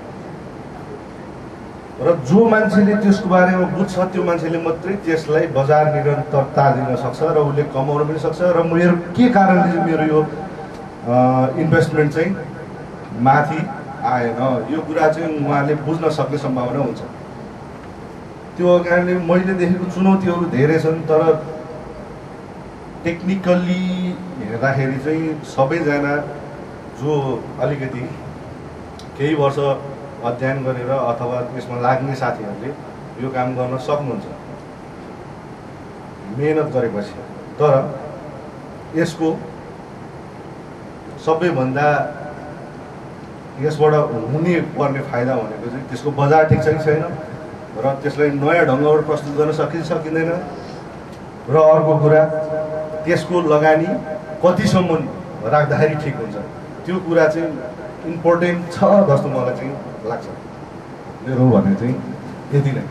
र जो मान्छेले त्यसको बारेमा बुझ्छ त्यो मान्छेले मात्रै त्यसलाई बजार निरन्तरता दिन सक्छ र उसले कमाउन पनि सक्छ। र मेरो के कारणले चाहिँ मेरो यो इन्भेस्टमेन्ट चाहिँ माथि आएन, यो कुरा चाहिँ उहाँले बुझ्न सक्ने सम्भावना हुन्छ। त्यो कारणले मैले देखेको चुनौतीहरू धेरै छन्, तर टेक्निकल्ली हेर्दाखेरि चाहिँ सबैजना जो अलिकति केही वर्ष अध्ययन गरेर अथवा यसमा लाग्ने साथीहरूले यो काम गर्न सक्नुहुन्छ मेहनत गरेपछि। तर यसको सबैभन्दा यसबाट हुने पर्ने फाइदा भनेको चाहिँ त्यसको बजार ठिक छ कि छैन, र त्यसलाई नयाँ ढङ्गबाट प्रस्तुत गर्न सकिन्छ सकिँदैन, र अर्को कुरा त्यसको लगानी कतिसम्म राख्दाखेरि ठिक हुन्छ। त्यो कुरा चाहिँ इम्पोर्टेन्ट छ जस्तो मलाई चाहिँ लाग्छ। मेरो भने चाहिँ यति नै।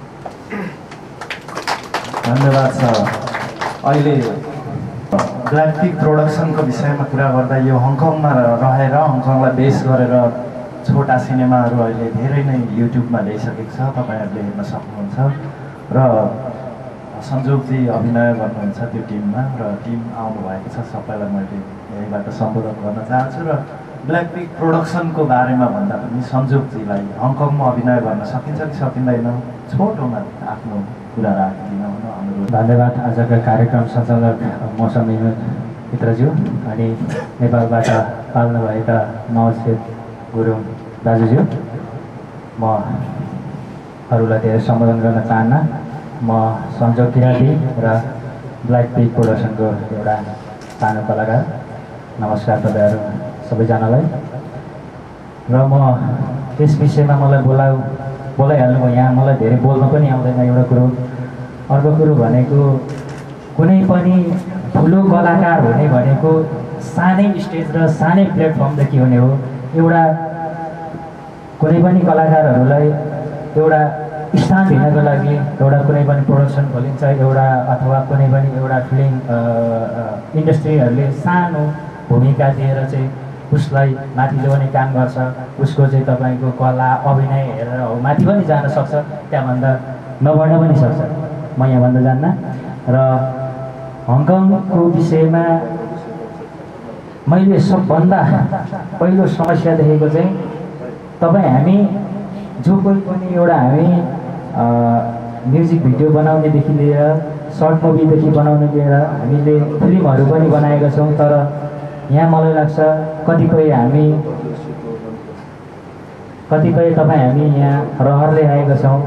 धन्यवाद छ। अहिले ब्ल्याक पिग प्रोडक्सनको विषयमा कुरा गर्दा यो हङकङमा रहेर हङकङलाई बेस गरेर छोटा सिनेमाहरू अहिले धेरै नै युट्युबमा ल्याइसकेको छ, तपाईँहरूले हेर्न सक्नुहुन्छ। र सञ्जोगजी अभिनय गर्नुहुन्छ त्यो टिममा, र टिम आउनुभएको छ। सबैलाई मैले यहीबाट सम्बोधन गर्न चाहन्छु। र ब्ल्याक पिग प्रोडक्सनको बारेमा भन्दा पनि सञ्जोगजीलाई हङकङमा अभिनय गर्न सकिन्छ कि सकिँदैन, छोटोमा आफ्नो कुरा राखिदिन अनुरोध। धन्यवाद। आजका कार्यक्रम सञ्चालक मौसम मित्रज्यू अनि नेपालबाट पाल्नुभएका नवसेत गुरुङ दाजुज्यू म अरूलाई धेरै सम्बोधन गर्न चाहन्न। म सञ्जोग किराती र ब्ल्याक पिग प्रोडक्सनको एउटा सानो कलाकार। नमस्कार तपाईँहरू सबैजनालाई। र म यस विषयमा मलाई बोलाउ बोलाइहाल्नुभयो यहाँ, मलाई धेरै बोल्न पनि आउँदैन एउटा कुरो। अर्को कुरो भनेको कुनै पनि ठुलो कलाकार हुने भनेको सानै स्टेज र सानै प्लेटफर्मदेखि हुने हो। एउटा कुनै पनि कलाकारहरूलाई एउटा स्थान दिनको लागि एउटा कुनै पनि प्रोडक्सन खोलिन्छ, एउटा अथवा कुनै पनि एउटा फिल्म इन्डस्ट्रीहरूले सानो भूमिका दिएर चाहिँ उसलाई माथि ल्याउने काम गर्छ। उसको चाहिँ तपाईँको कला अभिनय हेरेर हो माथि पनि जान सक्छ, त्यहाँभन्दा नबढ्न पनि सक्छ, म यहाँ भन्न जान्न। र हङकङको विषयमा मैले सबभन्दा पहिलो समस्या देखेको चाहिँ तपाईँ हामी जो कोही पनि एउटा हामी म्युजिक भिडियो बनाउनेदेखि लिएर सर्ट मुभीदेखि बनाउने लिएर हामीले फिल्महरू पनि बनाएका छौँ। तर यहाँ मलाई लाग्छ कतिपय हामी कतिपय तपाईँ हामी यहाँ रहरले आएका छौँ,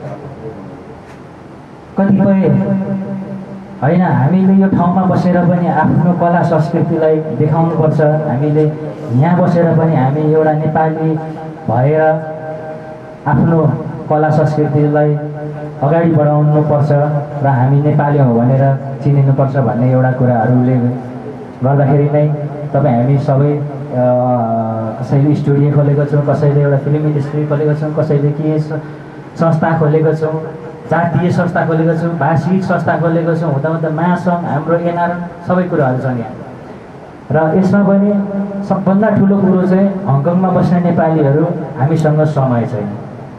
कतिपय होइन हामीले यो ठाउँमा बसेर पनि आफ्नो कला संस्कृतिलाई देखाउनुपर्छ। हामीले यहाँ बसेर पनि हामी एउटा नेपाली भएर आफ्नो कला संस्कृतिलाई अगाडि बढाउनुपर्छ र हामी नेपाली हौँ भनेर चिनिनुपर्छ भन्ने एउटा कुराहरूले गर्दाखेरि नै तपाईँ हामी सबै कसैले स्टुडियो खोलेको छौँ, कसैले एउटा फिल्म इन्डस्ट्री खोलेको छौँ, कसैले के संस्था खोलेको छौँ, जातीय संस्था खोलेको छौँ, भाषिक संस्था खोलेको छौँ, हुँदा हुँदा महासङ्घ हाम्रो एनआरएम सबै कुराहरू छन् यहाँ। र यसमा पनि सबभन्दा ठुलो कुरो चाहिँ हङकङमा बस्ने नेपालीहरू हामीसँग समय छैन।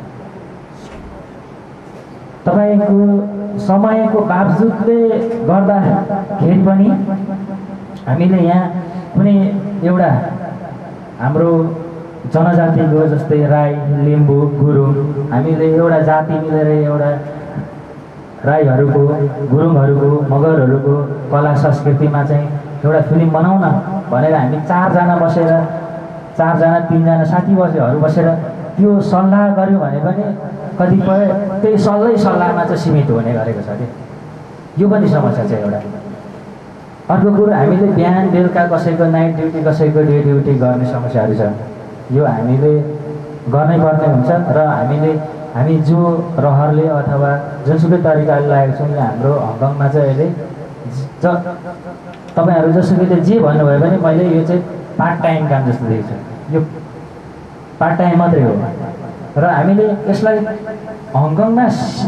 तपाईँको समयको बावजुदले गर्दाखेरि पनि हामीले यहाँ कुनै एउटा हाम्रो जनजातिको जस्तै राई, लिम्बू, गुरुङ, हामीले एउटा जाति मिलेर एउटा राईहरूको, गुरुङहरूको, मगरहरूको कला संस्कृतिमा चाहिँ एउटा फिल्म बनाउन भनेर हामी चारजना बसेर चारजना तिनजना साथीभाइहरू बसेर त्यो सल्लाह गऱ्यौँ भने पनि कतिपय त्यही सल्लाह सल्लाहमा चाहिँ सीमित हुने गरेको छ कि यो पनि समस्या छ एउटा। अर्को कुरो हामीले बिहान बेलुका कसैको नाइट ड्युटी कसैको डे ड्युटी गर्ने समस्याहरू छ। यो हामीले गर्नै पर्ने हुन्छ र हामीले हामी जो रहरले अथवा जुनसुकै तरिकाले लागेको छौँ यहाँ हाम्रो हङकङमा चाहिँ अहिले ज तपाईँहरू जसुकैले जे भन्नुभयो भने मैले यो चाहिँ पार्ट टाइम काम जस्तो देख्छु, यो पार्ट टाइम मात्रै हो। र हामीले यसलाई हङकङमा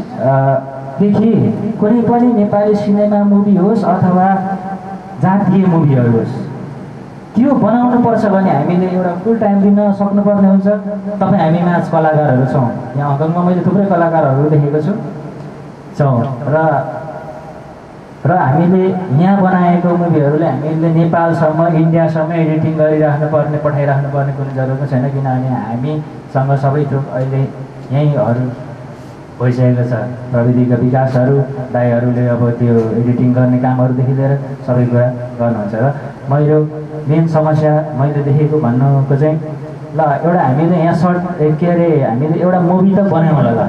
देखि कुनै पनि नेपाली सिनेमा मुभी होस् अथवा जातीय मुभीहरू होस् त्यो बनाउनु पर्छ भने हामीले एउटा फुल टाइम दिन सक्नुपर्ने हुन्छ। तपाईँ हामी माझ कलाकारहरू छौँ यहाँ हङकङमा, मैले थुप्रै कलाकारहरू देखेको छु छौँ र र हामीले यहाँ बनाएको मुभीहरूले हामीले नेपालसम्म इन्डियासम्म एडिटिङ गरिराख्नु पर्ने पठाइराख्नु पर्ने कुनै जरुरत छैन, किनभने हामीसँग सबै थोक अहिले यहीँहरू भइसकेको छ। प्रविधिका विकासहरू दाइहरूले अब त्यो एडिटिङ गर्ने कामहरूदेखि लिएर सबै कुरा गर्नुहुन्छ। र मेरो मेन समस्या मैले देखेको भन्नुको चाहिँ ल एउटा हामीले यहाँ सर्ट के अरे हामीले एउटा मुभी त बनायौँ होला।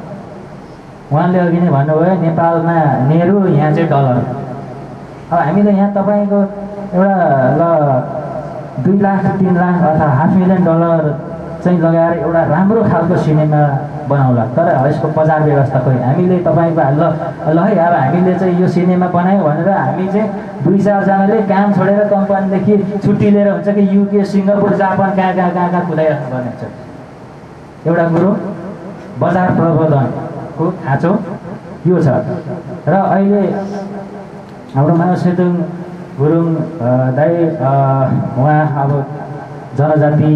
उहाँले अघि नै भन्नुभयो नेपालमा नेहरू यहाँ चाहिँ डलर। अब हामीले यहाँ तपाईँको एउटा ल दुई लाख तिन लाख अथवा हाफ मिलियन डलर चाहिँ लगाएर एउटा राम्रो खालको सिनेमा बनाउला, तर यसको बजार व्यवस्था खोइ हामीले तपाईँको ल ल है अब हामीले चाहिँ यो सिनेमा बनायौँ भनेर हामी चाहिँ दुई चारजनाले काम छोडेर कम्पनीदेखि छुट्टी लिएर हुन्छ कि युके, सिङ्गापुर, जापान कहाँ कहाँ कहाँ कहाँ कुदाइराख्नु पर्ने हुन्छ। एउटा कुरो बजार प्रबन्धनको खाँचो यो छ। र अहिले हाम्रो मानव सेतुङ गुरुङ दाइ उहाँ अब जनजाति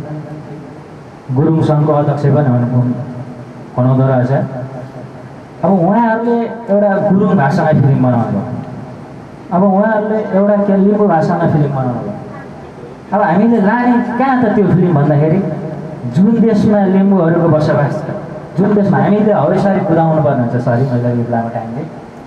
गुरुङ सङ्घको अध्यक्ष पनि हुनु हुनुहुँदो रहेछ। अब उहाँहरूले एउटा गुरुङ भाषामा फिल्म बनाउनु भयो, अब उहाँहरूले एउटा के लिम्बू भाषामा फिल्म बनाउनु भयो। अब हामीले लाने कहाँ त त्यो फिल्म भन्दाखेरि जुन देशमा लिम्बूहरूको बसोबास छ, जुन देशमा हामीले हौ यसरी कुदाउनु पर्ने हुन्छ। सरी मैले यो लामो टाइमले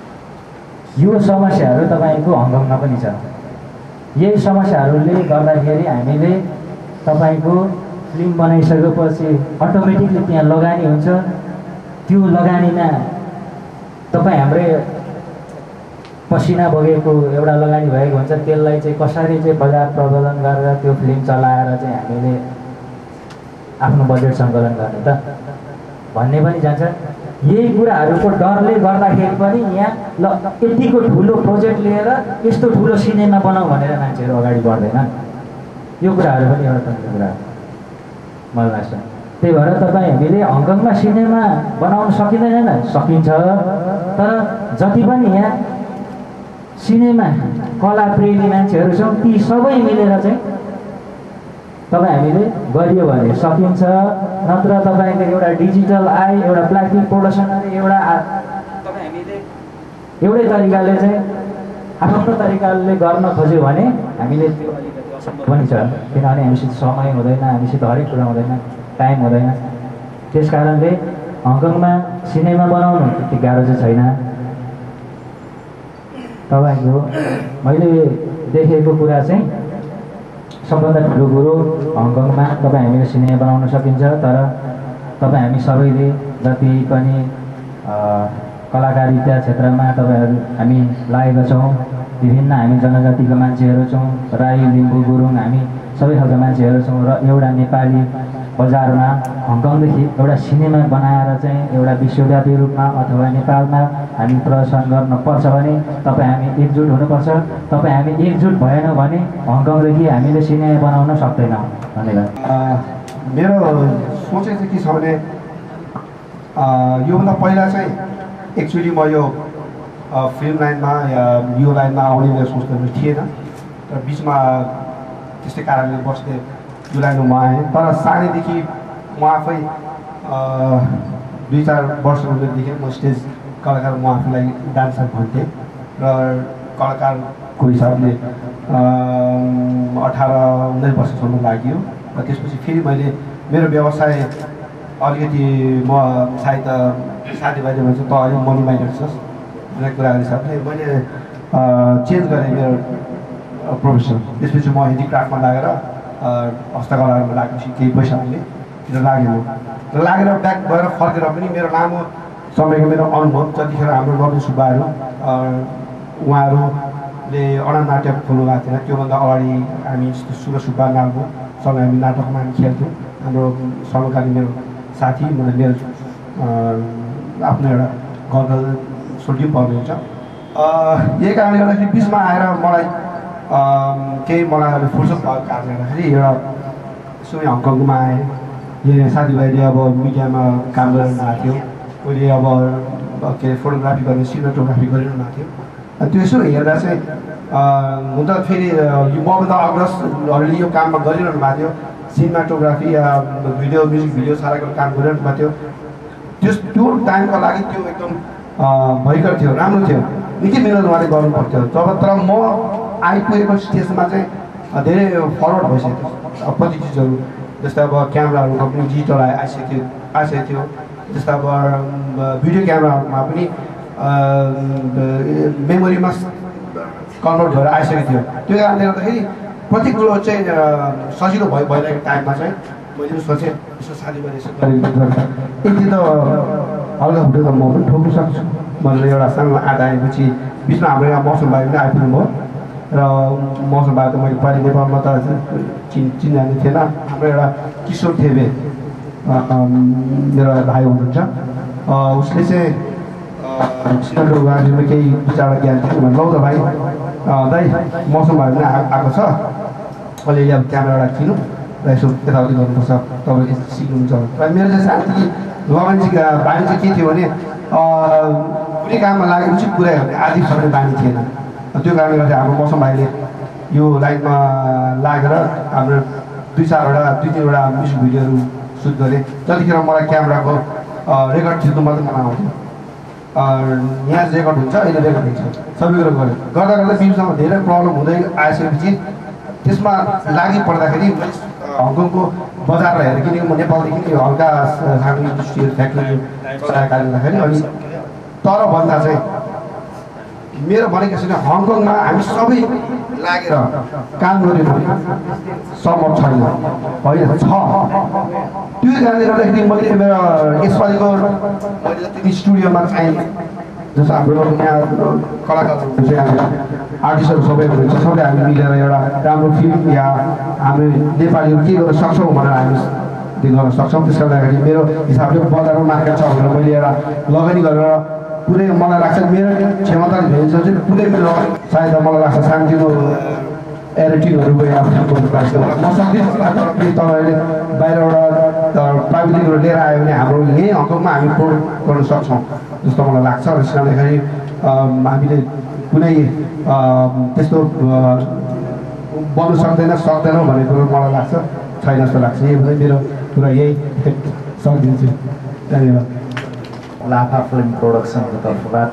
यो समस्याहरू तपाईँको हङकङमा पनि छ। यही समस्याहरूले गर्दाखेरि हामीले तपाईँको फिल्म बनाइसकेपछि अटोमेटिकली त्यहाँ लगानी हुन्छ। त्यो लगानीमा तपाईँ हाम्रै पसिना बगेको एउटा लगानी भएको हुन्छ। त्यसलाई चाहिँ कसरी चाहिँ बजार प्रबन्धन गरेर त्यो फिल्म चलाएर चाहिँ हामीले आफ्नो बजेट सङ्कलन गर्ने त भन्ने पनि जान्छ। यही कुराहरूको डरले गर्दाखेरि पनि यहाँ ल यतिको ठुलो प्रोजेक्ट लिएर यस्तो ठुलो सिनेमा बनाऊ भनेर मान्छेहरू अगाडि बढ्दैन। यो कुराहरू पनि एउटा तन्त्र कुरा मलाई लाग्छ। त्यही भएर तपाईँ हामीले हङकङमा सिनेमा बनाउन सकिँदैन, सकिन्छ। तर जति पनि यहाँ सिनेमा कला प्रेमी मान्छेहरू छौँ ती सबै मिलेर चाहिँ तपाईँ हामीले गरियो भने सकिन्छ। नत्र तपाईँको एउटा डिजिटल आए, एउटा प्लास्टिक प्रोडक्सनले एउटा तपाईँ हामीले एउटै तरिकाले चाहिँ आफ्नो तरिकाले गर्न खोज्यो भने हामीले त्यो अलिकति असम्भव पनि छ। किनभने हामीसित समय हुँदैन, हामीसित हरेक कुरा हुँदैन, टाइम हुँदैन। त्यस कारणले हङकङमा सिनेमा बनाउनु त्यति गाह्रो चाहिँ छैन। तपाईँको मैले देखेको कुरा चाहिँ सबभन्दा ठुलो कुरो हङकङमा तपाईँ हामीले सिनेमा बनाउन सकिन्छ। तर तपाईँ हामी सबैले जति पनि कलाकारिता क्षेत्रमा तपाईँहरू हामी लागेका छौँ, विभिन्न हामी जनजातिका मान्छेहरू छौँ, राई, लिम्बू, गुरुङ, हामी सबै खालका मान्छेहरू छौँ। र एउटा नेपाली बजारमा हङकङदेखि एउटा सिनेमा बनाएर चाहिँ एउटा विश्वव्यापी रूपमा अथवा नेपालमा हामी प्रदर्शन गर्न पर्छ भने तपाईँ हामी एकजुट हुनुपर्छ। तपाईँ हामी एकजुट भएनौँ भने हङकङदेखि हामीले सिनेमा बनाउन सक्दैनौँ। धन्यवाद। मेरो सोचेको चाहिँ के छ भने योभन्दा पहिला चाहिँ एक्चुअली म यो फिल्म लाइनमा या यो लाइनमा आउने मेरो सोच त थिएन। तर बिचमा त्यस्तै कारणले बस्दै यो लाइनमा म आएँ। तर सानैदेखि म आफै दुई चार वर्ष उमेरदेखि म स्टेज कलाकार म आफूलाई डान्सर भन्थेँ। र कलाकारको हिसाबले अठार उन्नाइस वर्षसम्म लाग्यो। र त्यसपछि फेरि मैले मेरो व्यवसाय अलिकति म सायद साथीभाइले भन्छ त अलिक मनी माइन्डेड छस् भन्ने कुराको हिसाबले मैले चेन्ज गरेँ मेरो प्रोफेसन। त्यसपछि म हेन्डिक्राफ्टमा लागेर हस्तकलामा लागेपछि केही पैसा आउने र लागेँ म। र लागेर ब्याक भएर फर्केर पनि मेरो लामो समयको मेरो अनुभव जतिखेर हाम्रो लक्ष्मी सुब्बाहरू उहाँहरूले अनन्त नाट्य खोल्नु भएको थिएन त्योभन्दा अगाडि हामी सुर सुब्बा नालकोसँग हामी नाटकमा हामी खेल्थ्यौँ। हाम्रो समकालीन मेरो साथी मलाई मेरो आफ्नो एउटा घर सोल्टी पर्ने हुन्छ। यही कारणले गर्दाखेरि बिचमा आएर मलाई केही मलाई फुर्सद भएको कारणले गर्दाखेरि एउटा यसो हङकङमा आएँ। यहाँ साथीभाइले अब मिडियामा काम गरिरहनु भएको थियो, कोहीले अब के अरे फोटोग्राफी गर्ने सिनेमाटोग्राफी गरिरहनु भएको थियो। अनि त्यो यसो हेर्दा चाहिँ हुन त फेरि मभन्दा अग्रजहरूले यो काममा गरिरहनु भएको थियो, सिनेमाटोग्राफी या भिडियो म्युजिक भिडियो साराको काम गरिरहनु भएको थियो। त्यस त्यो टाइमको लागि त्यो एकदम भयङ्कर थियो, राम्रो थियो, निकै मिहिनेत उहाँले गर्नु पर्थ्यो। जब तर म आइपुगेको स्टेजमा चाहिँ धेरै फरवर्ड भइसक्यो। अब कति चिजहरू जस्तै अब क्यामेराहरूको पनि डिजिटल आइसक्यो आइसकेको थियो। जस्तै अब भिडियो क्यामेरामा पनि मेमोरीमा कन्भर्ट भएर आइसकेको थियो। त्यो कारणले गर्दाखेरि प्रति कुरो चाहिँ सजिलो भयो भइरहेको टाइममा चाहिँ मैले पनि सोचेँ यसो साथीभाइले यसो यति त हल्का फुल्का त म पनि ठोक्नु सक्छु भनेर एउटा सानो आँट आएपछि बिचमा हाम्रो यहाँ मौसम भाइ पनि आइपुग्नु भयो। र मौसम भाइ त मैले पहिला नेपालमा त चिन् चिन्जाने थिएन। हाम्रो एउटा किशोर थेबे मेरो भाइ हुनुहुन्छ, उसले चाहिँ सिनेमाटोग्राफीमा केही विचार ज्ञान थियो भने लौ त भाइ दाइ मौसम भाइ पनि आएको छ, अहिले अब क्यामेरा एउटा किनौँ र यसो यताउति गर्नुपर्छ, तपाईँले सिक्नुहुन्छ। र मेरो चाहिँ साथी लगानी बानी चाहिँ के थियो भने कुनै काममा लागेपछि पुरै आधी सक्ने बानी थिएन। त्यो कारणले गर्दा हाम्रो मौसम भाइले यो लाइनमा लागेर हाम्रो दुई चारवटा दुई तिनवटा म्युजिक भिडियोहरू सुट गरेँ। जतिखेर मलाई क्यामेराको रेकर्ड खिच्नु मात्रै मन आउँथ्यो। यहाँ रेकर्ड हुन्छ, अहिले रेकर्ड हुन्छ, सबै कुरो गरेँ। गर्दा गर्दा बिचमा धेरै प्रब्लम हुँदै आइसकेपछि त्यसमा लागि पर्दाखेरि हङकङको बजारलाई हेरेर किनकि म नेपालदेखि हल्का सानो इन्डस्ट्रियल फ्याक्ट्री चलाएको कारणले गर्दाखेरि अनि तर भन्दा चाहिँ मेरो भनेको छैन हङकङमा हामी सबै लागेर काम गऱ्यो भने सम्भव छैन होइन छ त्यो कारणले गर्दाखेरि मैले मेरो यसपालिको मैले जति स्टुडियोमा चाहिँ जस्तो हाम्रो यहाँ कलाकारहरू चाहिँ हामी आर्टिस्टहरू सबै हुनुहुन्छ सबै हामी मिलेर एउटा राम्रो फिल्म या हामी नेपालीहरू के गर्न सक्छौँ भनेर हामी त्यो गर्न सक्छौँ। त्यसले गर्दाखेरि मेरो हिसाबले बजारमा मार्केट छ भनेर मैले एउटा लगानी गरेर पुरै मलाई लाग्छ मेरो क्षमताले भेट्छ चाहिँ पुरै मेरो सायद मलाई लाग्छ सानोतिनो एडिटिङहरू गएर आफ्नो लाग्छ म सक्दिनँ तपाईँहरूले बाहिरबाट प्राविधिकहरू लिएर आयो भने हाम्रो यहीँ हङकङमा हामी प्रोडक्ट गर्न सक्छौँ जस्तो मलाई लाग्छ। त्यस कारणले हामीले कुनै त्यस्तो बन्नु सक्दैन सक्दैनौँ भन्ने कुरो मलाई लाग्छ छैन जस्तो लाग्छ। यही भने मेरो कुरा यही सकिदिन्छु। धन्यवाद। लाफा फिल्म प्रोडक्सनको तर्फबाट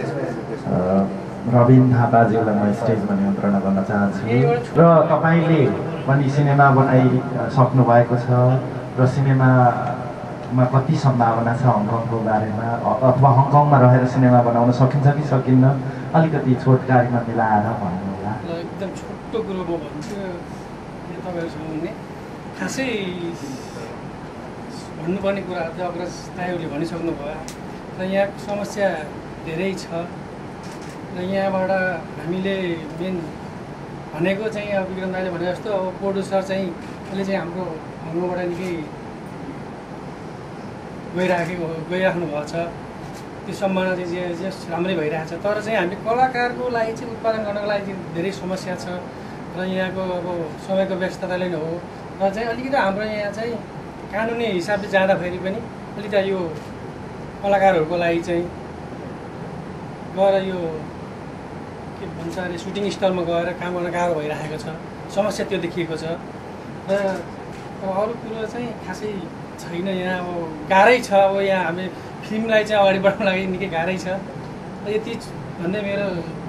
रविन थापाज्यूलाई म स्टेजमा निमन्त्रणा गर्न चाहन्छु। र तपाईँले पनि सिनेमा बनाइसक्नु भएको छ र सिनेमामा कति सम्भावना छ हङकङको बारेमा अथवा हङकङमा रहेर सिनेमा बनाउन सकिन्छ कि सकिन्न अलिकति छोटकारीमा मिलाएर भन्नु होला। एकदम छोटो कुरो म भन्छु तपाईँहरूसँग हुने खासै भन्नुपर्ने कुराहरू चाहिँ अग्रज दाइहरूले भनिसक्नु भयो र यहाँको समस्या धेरै छ र यहाँबाट हामीले मेन भनेको चाहिँ अब विक्रम दाइले भने जस्तो अब प्रोड्युसर चाहिँ अहिले चाहिँ हाम्रो हङकङबाट निकै गइराखेको गइराख्नु भएको छ त्यो सम्भावना चाहिँ जे राम्रै भइरहेको छ तर चाहिँ हामी कलाकारको लागि चाहिँ उत्पादन गर्नको लागि चाहिँ धेरै समस्या छ र यहाँको अब समयको व्यस्तताले नै हो र चाहिँ अलिकति हाम्रो यहाँ चाहिँ कानुनी हिसाबले जाँदाखेरि पनि अलिकति यो कलाकारहरूको लागि चाहिँ गएर यो के भन्छ अरे सुटिङ स्थलमा गएर काम गर्न गाह्रो भइरहेको छ समस्या त्यो देखिएको छ र अरू कुरो चाहिँ खासै छैन यहाँ अब गाह्रै छ अब यहाँ हामी फिल्मलाई चाहिँ अगाडि बढाउन लागि निकै गाह्रै छ र यति भन्दै मेरो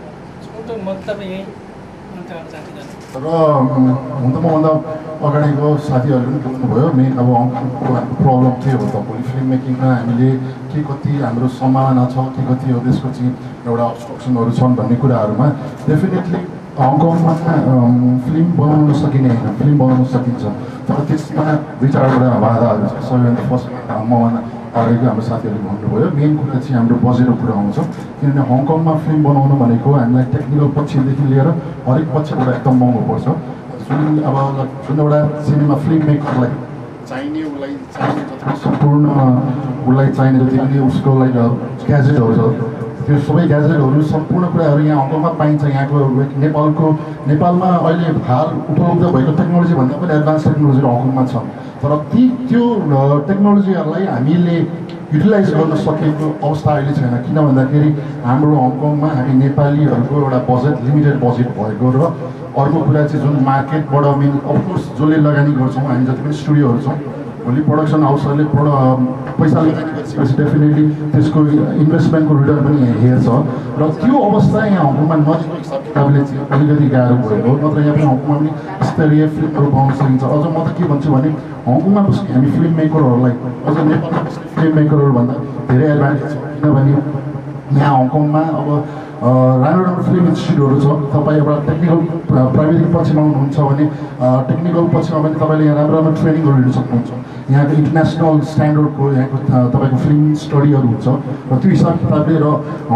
छोटो मन्तव्य यहीँ अन्त गर्न चाहन्छु। र हुन त मभन्दा अगाडिको साथीहरूले पनि बोल्नुभयो मेन अब प्रब्लम के हो त भोलि फिल्म मेकिङमा हामीले के कति हाम्रो सम्भावना छ के कति हो त्यसको चाहिँ एउटा अब्स्ट्रक्सनहरू छन् भन्ने कुराहरूमा डेफिनेटली हङकङमा फिल्म बनाउन सकिने होइन फिल्म बनाउन सकिन्छ तर त्यसमा दुई चारवटा बाधाहरू छ। सबैभन्दा फर्स्ट मभन्दा अगाडिको हाम्रो साथीहरूले भन्नुभयो मेन कुरा चाहिँ हाम्रो बजेटको कुरा आउँछ किनभने हङकङमा फिल्म बनाउनु भनेको हामीलाई टेक्निकल पक्षदेखि लिएर हरेक पक्षबाट एकदम महँगो पर्छ। जुन अब जुन एउटा सिनेमा फिल्म मेकरलाई चाहिने उसलाई चाहिने जति सम्पूर्ण उसलाई चाहिने जति पनि उसको लागि ग्याजेटहरू छ त्यो सबै ग्याजेटहरू सम्पूर्ण कुराहरू यहाँ हङकङमा पाइन्छ। यहाँको नेपालको नेपालमा अहिले हाल उपलब्ध भएको टेक्नोलोजीभन्दा पनि एडभान्स टेक्नोलोजीहरू हङकङमा छ तर ती त्यो टेक्नोलोजीहरूलाई हामीले युटिलाइज गर्न सकेको अवस्था अहिले छैन किन भन्दाखेरि हाम्रो हङकङमा हामी नेपालीहरूको एउटा बजेट लिमिटेड बजेट भएको र अर्को कुरा चाहिँ जुन मार्केटबाट मेन अफकोर्स जसले लगानी गर्छौँ हामी जति पनि स्टुडियोहरू छौँ भोलि प्रडक्सन हाउसहरूले प्रोड पैसा लगानी गरिसकेपछि डेफिनेटली त्यसको इन्भेस्टमेन्टको रिटर्न पनि हेर्छ र त्यो अवस्था यहाँ हङकङमा नजिकको हिसाब किताबले चाहिँ अलिकति गाह्रो भएको नत्र यहाँ पनि हङकङमा पनि स्तरीय फिल्महरू पाउन सकिन्छ। अझ म त के भन्छु भने हङकङमा बस्ने हामी फिल्म मेकरहरूलाई अझ नेपालमा बस्ने फिल्म मेकरहरूभन्दा धेरै एडभान्टेज छ किनभने यहाँ हङकङमा अब राम्रो राम्रो फिल्म इन्स्टिट्युटहरू छ। तपाईँ एउटा टेक्निकल प्राविधिक पक्षमा हुनुहुन्छ भने टेक्निकल पक्षमा पनि तपाईँले यहाँ राम्रो राम्रो ट्रेनिङहरू लिन सक्नुहुन्छ। यहाँको इन्टरनेसनल स्ट्यान्डर्डको यहाँको तपाईँको फिल्म स्टडीहरू हुन्छ र त्यो हिसाब किताबले र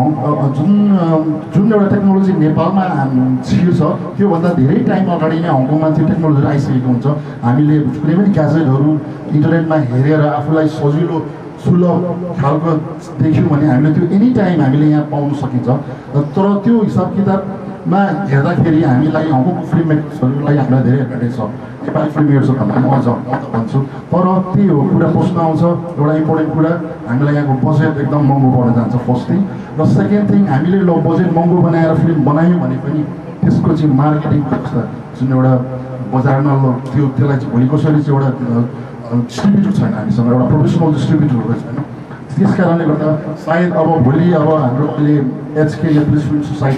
जुन जुन एउटा टेक्नोलोजी नेपालमा छिर्छ त्योभन्दा धेरै टाइम अगाडि नै हङकङमा त्यो टेक्नोलोजीहरू आइसकेको हुन्छ। हामीले कुनै पनि ग्याजेटहरू इन्टरनेटमा हेरेर आफूलाई सजिलो सुलभ खालको देख्यौँ भने हामीले त्यो एनी टाइम हामीले यहाँ पाउन सकिन्छ तर त्यो हिसाब किताबमा हेर्दाखेरि हामीलाई हङकङको फिल्म मेकर्सहरूलाई हामीलाई धेरै एडभान्टेज छ नेपाली फिल्म मेकर्सहरू भन्दा पनि अझ म त भन्छु तर त्यही हो कुरा पस्न आउँछ एउटा इम्पोर्टेन्ट कुरा हामीलाई यहाँको बजेट एकदम महँगो पर्न जान्छ फर्स्ट थिङ र सेकेन्ड थिङ हामीले ल बजेट महँगो बनाएर फिल्म बनायौँ भने पनि त्यसको चाहिँ मार्केटिङ व्यवस्था जुन एउटा बजारमा ल त्यो त्यसलाई चाहिँ भोलि कसरी चाहिँ एउटा डिस्ट्रिब्युटर छैन हामीसँग एउटा प्रोफेसनल डिस्ट्रिब्युटरहरू छैन त्यस कारणले गर्दा सायद अब भोलि अब हाम्रो अहिले एचके नेपाली फिल्म सोसाइटी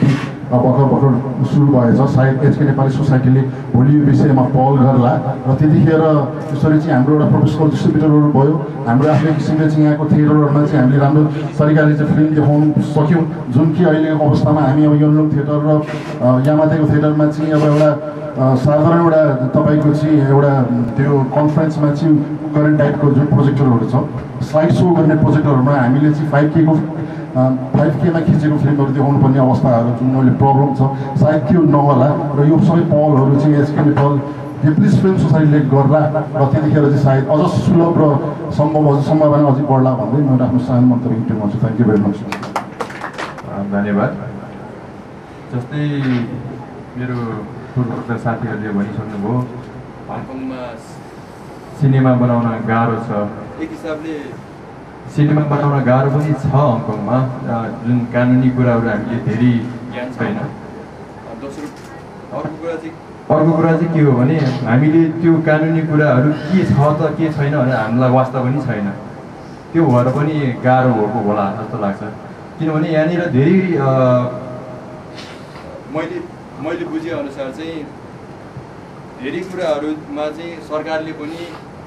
भर्खर भर्खर सुरु भएछ। सायद एचके नेपाली सोसाइटीले भोलि यो विषयमा पहल गर्ला र त्यतिखेर यसरी चाहिँ हाम्रो एउटा प्रोफेसनल डिस्ट्रिब्युटरहरू भयो, हाम्रो आफ्नै किसिमले चाहिँ यहाँको थिएटरहरूमा चाहिँ हामीले राम्रो तरिकाले चाहिँ फिल्म देखाउनु सक्यौँ। जुन कि अहिलेको अवस्थामा हामी अब योनलुङ थिएटर र यामातेको थिएटरमा चाहिँ अब एउटा साधारण एउटा तपाईँको चाहिँ एउटा त्यो कन्फरेन्समा चाहिँ गर्ने टाइपको जुन प्रोजेक्टरहरू छ, स्लाइड सो गर्ने प्रोजेक्टरहरूमा हामीले चाहिँ फाइभ केको फाइभ केमा खिचेको फिल्महरू देखाउनु पर्ने अवस्थाहरू जुन अहिले प्रब्लम छ, सायद त्यो नहोला र यो सबै पहलहरू चाहिँ एचके नेपाल नेप्लिज फिल्म सोसाइटीले गर्ला र त्यतिखेर चाहिँ सायद अझ सुलभ र सम्भव अझ सम्भावना अझै बढ्ला भन्दै म आफ्नो सानो मन्तव्य इन्टर्न गर्छु। Thank you very much. धन्यवाद। जस्तै मेरो पूर्वोत्तर साथीहरूले भनिसक्नुभयो, हङकङमा सिनेमा बनाउन गाह्रो छ। एक हिसाबले सिनेमा बनाउन गाह्रो पनि छ हङकङमा, जुन कानुनी कुराहरू हामीले धेरै ज्ञान छैन। दोस्रो अर्को कुरा चाहिँ अर्को कुरा चाहिँ के हो भने हामीले त्यो कानुनी कुराहरू के छ त के छैन भनेर हामीलाई वास्ता पनि छैन। त्यो भएर पनि गाह्रो भएको होला जस्तो लाग्छ। किनभने यहाँनिर धेरै मैले मैले बुझेअनुसार चाहिँ धेरै कुराहरूमा चाहिँ सरकारले पनि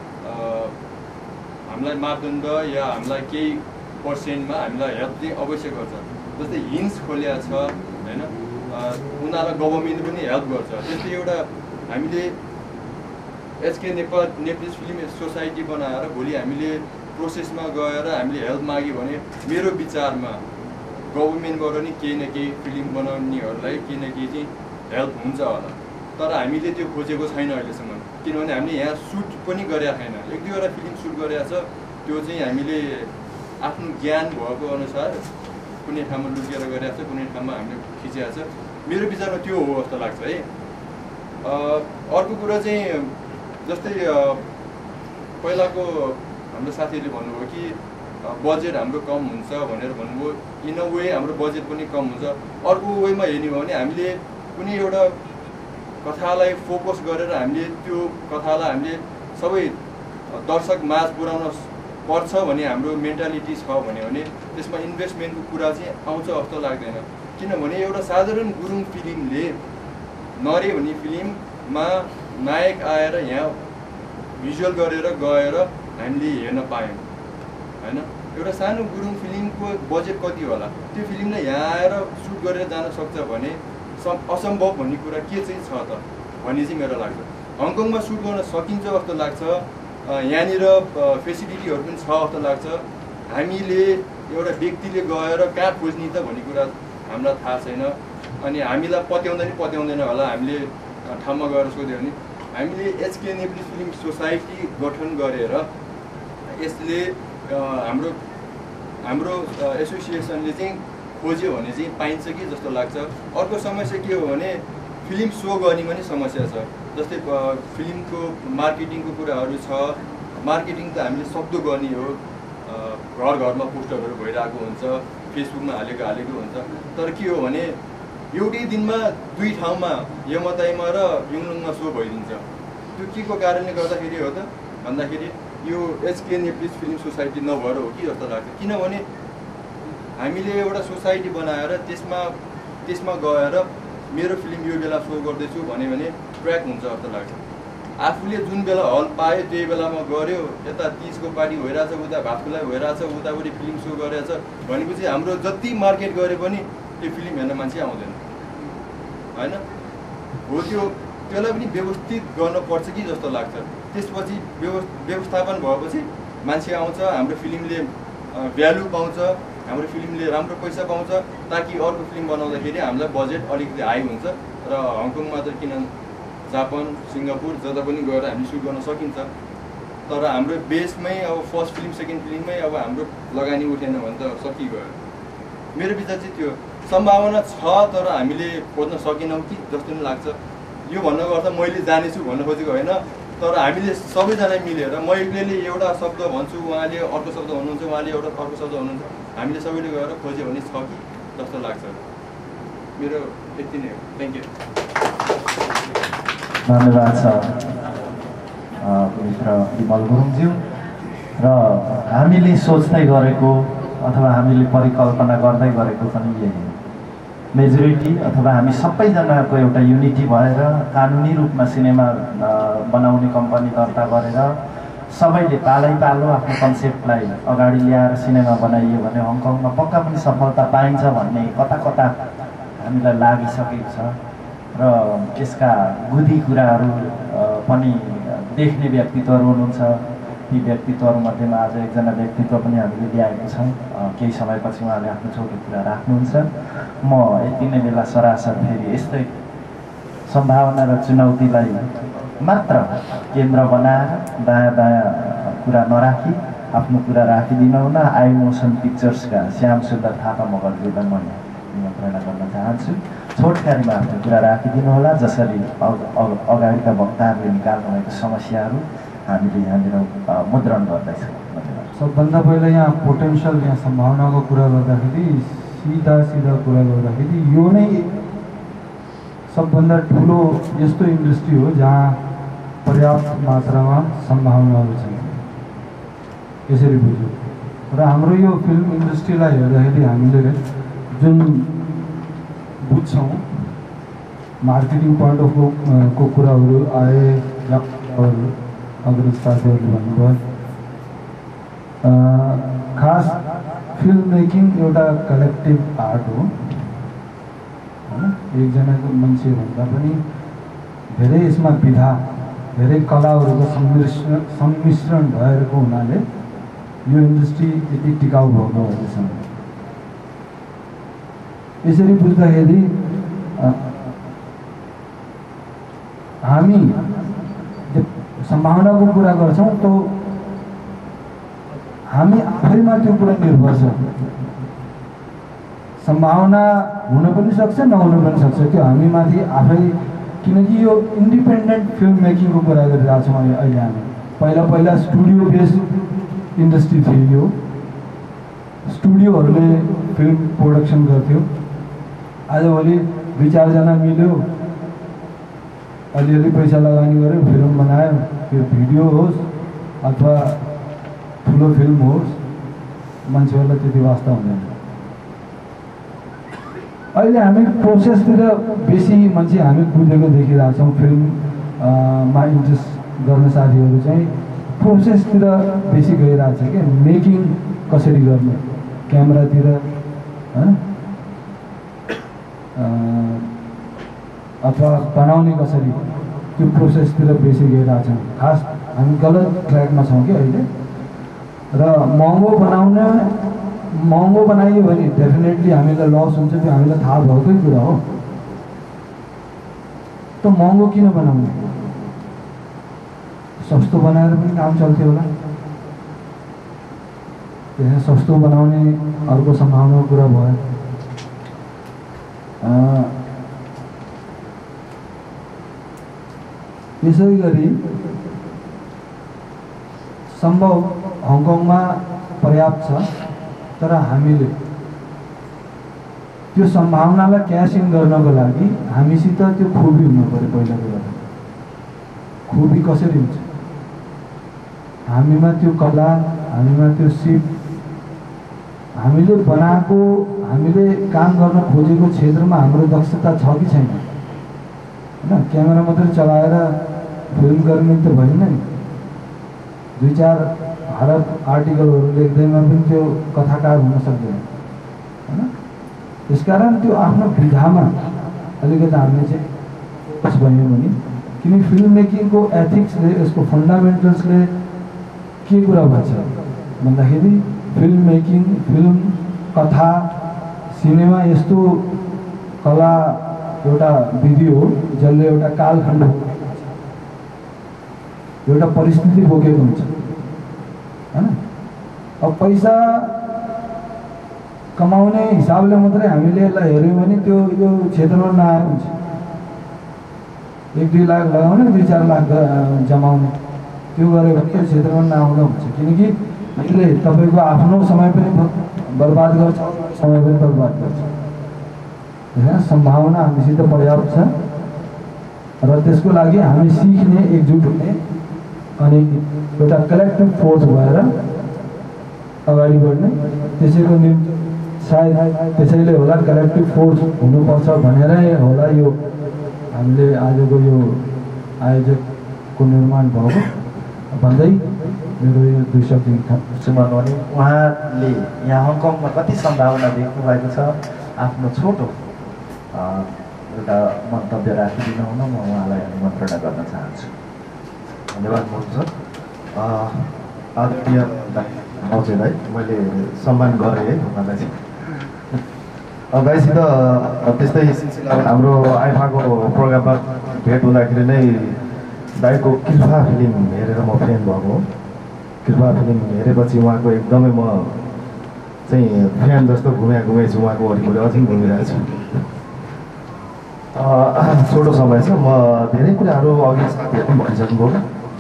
हामीलाई मापदण्ड या हामीलाई केही पर्सेन्टमा हामीलाई हेल्प चाहिँ अवश्य गर्छ। जस्तै हिन्स खोलिया छ होइन, उनीहरूलाई गभर्मेन्ट पनि हेल्प गर्छ। त्यस्तै एउटा हामीले HK Nepal Nepalese film society बनाएर भोलि हामीले प्रोसेसमा गएर हामीले हेल्प माग्यो भने मेरो विचारमा गभर्मेन्टबाट नि केही न केही फिल्म बनाउनेहरूलाई केही न केही चाहिँ हेल्प हुन्छ होला। तर हामीले त्यो खोजेको छैन अहिलेसम्म, किनभने हामीले यहाँ सुट पनि गरेका छैन। एक दुईवटा फिल्म सुट गरेका छ, त्यो चाहिँ हामीले आफ्नो ज्ञान भएको अनुसार कुनै ठाउँमा लुकेर गरेका छ, कुनै ठाउँमा हामीले खिचेका छ। मेरो विचारमा त्यो हो जस्तो लाग्छ है। अर्को कुरा चाहिँ जस्तै पहिलाको हाम्रो साथीहरूले भन्नुभयो कि बजेट हाम्रो कम हुन्छ भनेर भन्नुभयो। इन अ वे हाम्रो बजेट पनि कम हुन्छ। अर्को वेमा हेर्ने हो भने हामीले कुनै एउटा कथालाई फोकस गरेर हामीले त्यो कथालाई हामीले सबै दर्शक माझ पुर्याउन पर्छ भने हाम्रो मेन्टालिटी छ भने भने त्यसमा इन्भेस्टमेन्टको कुरा चाहिँ आउँछ जस्तो लाग्दैन। किनभने एउटा साधारण गुरुङ फिल्मले नरे भन्ने फिल्ममा नायक आएर यहाँ भिजुअल गरेर गएर हामीले हेर्न पायौँ होइन। एउटा सानो गुरुङ फिल्मको बजेट कति होला, त्यो फिल्मलाई यहाँ आएर सुट गरेर जान सक्छ भने असम्भव भन्ने कुरा के चाहिँ छ त भन्ने चाहिँ मेरो लाग्छ। हङकङमा सुट गर्न सकिन्छ जस्तो लाग्छ, यहाँनिर फेसिलिटीहरू पनि छ जस्तो लाग्छ। हामीले एउटा व्यक्तिले गएर कहाँ खोज्ने त भन्ने कुरा हामीलाई थाहा छैन। अनि हामीलाई पत्याउँदैन पत्याउँदैन होला। हामीले ठाउँमा गएर सोध्यो भने हामीले एचके नेप्लिज फिल्म सोसाइटी गठन गरेर यसले हाम्रो हाम्रो एसोसिएसनले चाहिँ खोज्यो भने चाहिँ पाइन्छ कि जस्तो लाग्छ। अर्को समस्या के हो भने फिल्म सो गर्ने पनि समस्या छ। जस्तै फिल्मको मार्केटिङको कुराहरू छ। मार्केटिङ त हामीले सक्दो गर्ने हो, घर घरमा पोस्टरहरू भइरहेको हुन्छ, फेसबुकमा हालेको हालेको हुन्छ। तर के हो भने एउटै दिनमा दुई ठाउँमा यमताईमा र युङलुङमा सो भइदिन्छ। त्यो के को कारणले गर्दाखेरि हो त भन्दाखेरि यो एचके नेप्लिज फिल्म सोसाइटी नभएर हो कि जस्तो लाग्छ। किनभने हामीले एउटा सोसाइटी बनाएर त्यसमा त्यसमा गएर मेरो फिल्म यो बेला सो गर्दैछु भन्यो भने ट्र्याक हुन्छ जस्तो लाग्छ। आफूले जुन बेला हल पायो त्यही बेलामा गऱ्यो, यता तिजको पार्टी भइरहेछ, उता भातखुलाई भइरहेछ, उतापट्टि फिल्म सो गरेछ भनेपछि हाम्रो जति मार्केट गरे पनि त्यो फिल्म हेर्न मान्छे आउँदैन होइन। हो त्यो त्यसलाई पनि व्यवस्थित गर्नुपर्छ कि जस्तो लाग्छ। त्यसपछि व्यवस्थापन भएपछि मान्छे आउँछ, हाम्रो फिल्मले भ्यालु पाउँछ, हाम्रो फिल्मले राम्रो पैसा पाउँछ, ताकि अर्को फिल्म बनाउँदाखेरि हामीलाई बजेट अलिकति हाई हुन्छ। र हङकङमा त किन जापान सिङ्गापुर जता पनि गएर हामी सुट गर्न सकिन्छ। तर हाम्रो बेसमै अब फर्स्ट फिल्म सेकेन्ड फिल्ममै अब हाम्रो लगानी उठेन भने त सकिगयो। मेरो विचार चाहिँ त्यो सम्भावना छ, तर हामीले खोज्न सकेनौँ कि जस्तो पनि लाग्छ। यो भन्नको अर्थ मैले जानेछु भन्न खोजेको होइन, तर हामीले सबैजना मिलेर म एक्लैले एउटा शब्द भन्छु, उहाँले अर्को शब्द हुनुहुन्छ, उहाँले एउटा अर्को शब्द हुनुहुन्छ, हामीले सबैले गएर खोज्यो भने छ कि जस्तो लाग्छ। मेरो यति नै हो। Thank you. धन्यवाद छ मित्र विमल गुरुङज्यू। र हामीले सोच्दै गरेको अथवा हामीले परिकल्पना गर्दै गरेको पनि यही हो। मेजोरिटी अथवा हामी सबैजनाको एउटा युनिटी भएर कानुनी रूपमा सिनेमा बनाउने कम्पनी दर्ता गरेर सबैले पालै पालो आफ्नो कन्सेप्टलाई अगाडि ल्याएर सिनेमा बनाइयो भने हङकङमा पक्का पनि सफलता पाइन्छ भन्ने कता कता हामीलाई लागिसकेको छ र यसका गुदी कुराहरू पनि देख्ने व्यक्तित्वहरू हुनुहुन्छ। ती व्यक्तित्वहरूमध्येमा आज एकजना व्यक्तित्व पनि हामीले ल्याएको छौँ। केही समयपछि उहाँले आफ्नो छोटो कुरा राख्नुहुन्छ। म यति नै बेला सरासर फेरि यस्तै सम्भावना र चुनौतीलाई मात्र केन्द्र बनाएर दायाँ बायाँ कुरा नराखी आफ्नो कुरा राखिदिनु हुन आई मोसन पिक्चर्सका श्याम सुन्दर थापा मगरज्यूलाई म निमन्त्रणा गर्न चाहन्छु। छोटकारीमा आफ्नो कुरा राखिदिनु होला, जसरी अगाडिका वक्ताहरूले निकाल्नुभएको समस्याहरू हामीले यहाँनिर मुद्रण गर्दैछौँ। सबभन्दा पहिला यहाँ पोटेन्सियल यहाँ सम्भावनाको कुरा गर्दाखेरि सिधा सिधा कुरा गर्दाखेरि यो नै सबभन्दा ठुलो यस्तो इन्डस्ट्री हो जहाँ पर्याप्त मात्रामा सम्भावनाहरू छन्। यसरी बुझ्यो र हाम्रो यो फिल्म इन्डस्ट्रीलाई हेर्दाखेरि हामीले जुन बुझ्छौँ मार्केटिङ पोइन्ट अफ को कुराहरू आए या अग्रज साथीहरूले भन्नुभयो। खास फिल्म मेकिङ एउटा कलेक्टिभ आर्ट हो होइन, एकजनाको मान्छे भन्दा पनि धेरै यसमा विधा धेरै कलाहरूको सम्मिश्रण सम्मिश्रण भएको हुनाले यो इन्डस्ट्री यति टिकाउ भएको अहिलेसम्म। यसरी बुझ्दाखेरि हामी सम्भावनाको कुरा गर्छौँ त हामी आफैमा त्यो कुरा निर्भर छ। सम्भावना हुन पनि सक्छ नहुन पनि सक्छ, त्यो हामीमाथि आफै, किनकि यो इन्डिपेन्डेन्ट फिल्म मेकिङको कुरा गरिरहेको छौँ अहिले हामी। पहिला पहिला स्टुडियो बेस्ड इन्डस्ट्री थियो यो, स्टुडियोहरूले फिल्म प्रोडक्सन गर्थ्यो। आजभोलि दुई चारजना मिल्यो, अलिअलि पैसा लगानी गऱ्यो, फिल्म बनायो, त्यो भिडियो होस् अथवा ठुलो फिल्म होस्, मान्छेहरूलाई त्यति वास्ता हुँदैन। अहिले हामी प्रोसेसतिर बेसी मान्छे हामी कुदेको देखिरहेको छौँ। फिल्ममा इन्ट्रेस्ट गर्ने साथीहरू चाहिँ प्रोसेसतिर बेसी गइरहेको छ क्या, मेकिङ कसरी गर्ने क्यामेरातिर होइन, अथवा बनाउने कसरी, त्यो प्रोसेसतिर बेसी गइरहेको छौँ। खास हामी गलत ट्र्याकमा छौँ कि अहिले। र महँगो बनाउन महँगो बनाइयो भने डेफिनेटली हामीलाई लस हुन्छ, त्यो हामीलाई थाहा भएकै कुरा हो। त महँगो किन बनाउने, सस्तो बनाएर पनि काम चल्थ्यो होला। त्यहाँ सस्तो बनाउने अर्को सम्भावनाको कुरा भयो। यसै गरी सम्भव हङकङमा पर्याप्त छ, तर हामीले त्यो सम्भावनालाई क्यास इन गर्नको लागि हामीसित त्यो खुबी हुनु पऱ्यो। पहिला कुरा खुबी कसरी हुन्छ, हामीमा त्यो कला, हामीमा त्यो सिप, हामीले बनाएको, हामीले काम गर्न खोजेको क्षेत्रमा हाम्रो दक्षता छ कि छैन होइन। क्यामेरा मात्रै चलाएर फिल्म गर्ने त भएन नि। दुई चार भारत आर्टिकलहरू लेख्दैमा पनि त्यो कथाकार हुन सक्दैन होइन। त्यसकारण त्यो आफ्नो विधामा अलिकति हामीले चाहिँ फोकस भयो भने, किन फिल्म मेकिङको एथिक्सले, यसको फन्डामेन्टल्सले के कुरा भन्छ भन्दाखेरि फिल्म मेकिङ, फिल्म कथा, सिनेमा यस्तो कला एउटा विधि हो जसले एउटा कालखण्ड, एउटा परिस्थिति बोकेको हुन्छ होइन। अब पैसा कमाउने हिसाबले मात्रै हामीले यसलाई हेऱ्यौँ भने त्यो यो क्षेत्रमा नआएको हुन्छ। एक दुई लाख लगाउने, दुई चार लाख जमाउने, त्यो गऱ्यो भने त्यो क्षेत्रमा नआउँदा हुन्छ। किनकि यसले तपाईँको आफ्नो समय पनि बर्बाद गर्छ, समय पनि बर्बाद गर्छ। होइन, सम्भावना हामीसित पर्याप्त छ र त्यसको लागि हामी सिक्ने, एकजुट हुने अनि एउटा कलेक्टिभ फोर्स भएर अगाडि बढ्ने, त्यसैको निम्ति सायद त्यसैले होला कलेक्टिभ फोर्स हुनुपर्छ भनेरै होला यो हामीले आजको यो आयोजकको निर्माण भएको भन्दै मेरो यो दुई शब्द सुमन भने उहाँले यहाँ हङकङमा कति सम्भावना देख्नु भएको छ आफ्नो छोटो एउटा मन्तव्य राखिदिनु हुन म उहाँलाई निमन्त्रणा गर्न चाहन्छु। धन्यवाद हुन्छ आदरणीय भाउजूलाई मैले सम्मान गरेँ है उहाँलाई चाहिँ दाइसित त्यस्तै हाम्रो आइफाको प्रोग्राममा भेट हुँदाखेरि नै दाइको कृपा फिल्म हेरेर म फ्यान भएको हो। कृपा फिल्म हेरेपछि उहाँको एकदमै म चाहिँ फ्यान जस्तो घुमे घुमे छु उहाँको वरिपरि अझै घुमिरहेको छु। छोटो समय छ म धेरै कुराहरू अघि साथीहरू पनि भनिसक्नुभयो।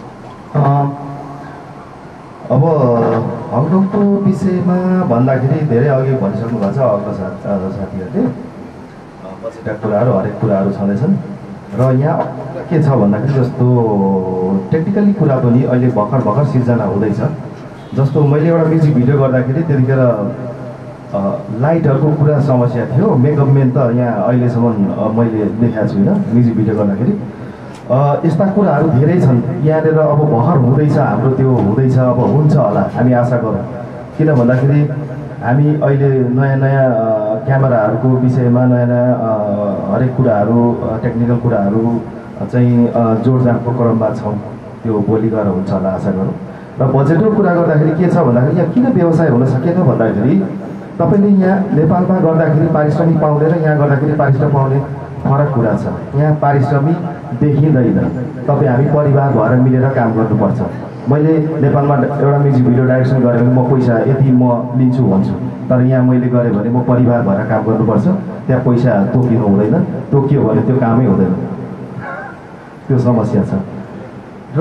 अब हङकङको विषयमा भन्दाखेरि धेरै अघि भनिसक्नु भएको छ अग्लो साथीहरूले पछिका कुराहरू हरेक कुराहरू छँदैछन् र यहाँ के छ भन्दाखेरि जस्तो टेक्निकली कुरा पनि अहिले भर्खर भर्खर सिर्जना हुँदैछ। जस्तो मैले एउटा म्युजिक भिडियो गर्दाखेरि त्यतिखेर लाइटहरूको कुरा समस्या थियो। मेकअप मेन त यहाँ अहिलेसम्म मैले देखाएको छुइनँ म्युजिक भिडियो गर्दाखेरि। यस्ता कुराहरू धेरै छन् यहाँनिर अब भर्खर हुँदैछ हाम्रो त्यो हुँदैछ अब हुन्छ होला हामी आशा गरौँ। किन भन्दाखेरि हामी अहिले नयाँ नयाँ क्यामेराहरूको विषयमा नयाँ नयाँ हरेक कुराहरू टेक्निकल कुराहरू चाहिँ जोडजाडको क्रममा छौँ। त्यो भोलि गएर हुन्छ होला आशा गरौँ। र बजेटको कुरा गर्दाखेरि के छ भन्दाखेरि यहाँ किन व्यवसाय हुन सकेन भन्दाखेरि तपाईँले यहाँ नेपालमा गर्दाखेरि पारिश्रमिक पाउने र यहाँ गर्दाखेरि पारिश्रमिक पाउने फरक कुरा छ। यहाँ पारिश्रमिक देखिँदैन। तपाईँ हामी परिवार भएर मिलेर काम गर्नुपर्छ। मैले नेपालमा एउटा म्युजिक भिडियो डाइरेक्सन गरेँ भने म पैसा यति म लिन्छु भन्छु, तर यहाँ मैले गरेँ भने म परिवार भएर काम गर्नुपर्छ। त्यहाँ पैसा तोकिनु हुँदैन, तोकियो भने त्यो कामै हुँदैन, त्यो समस्या छ। र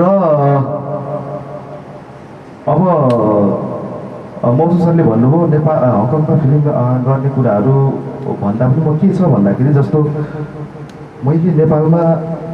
अब मौसु सरले भन्नुभयो नेपाल हङकङमा फिल्म गर्ने कुराहरू भन्दा पनि म के छ भन्दाखेरि जस्तो मैले नेपालमा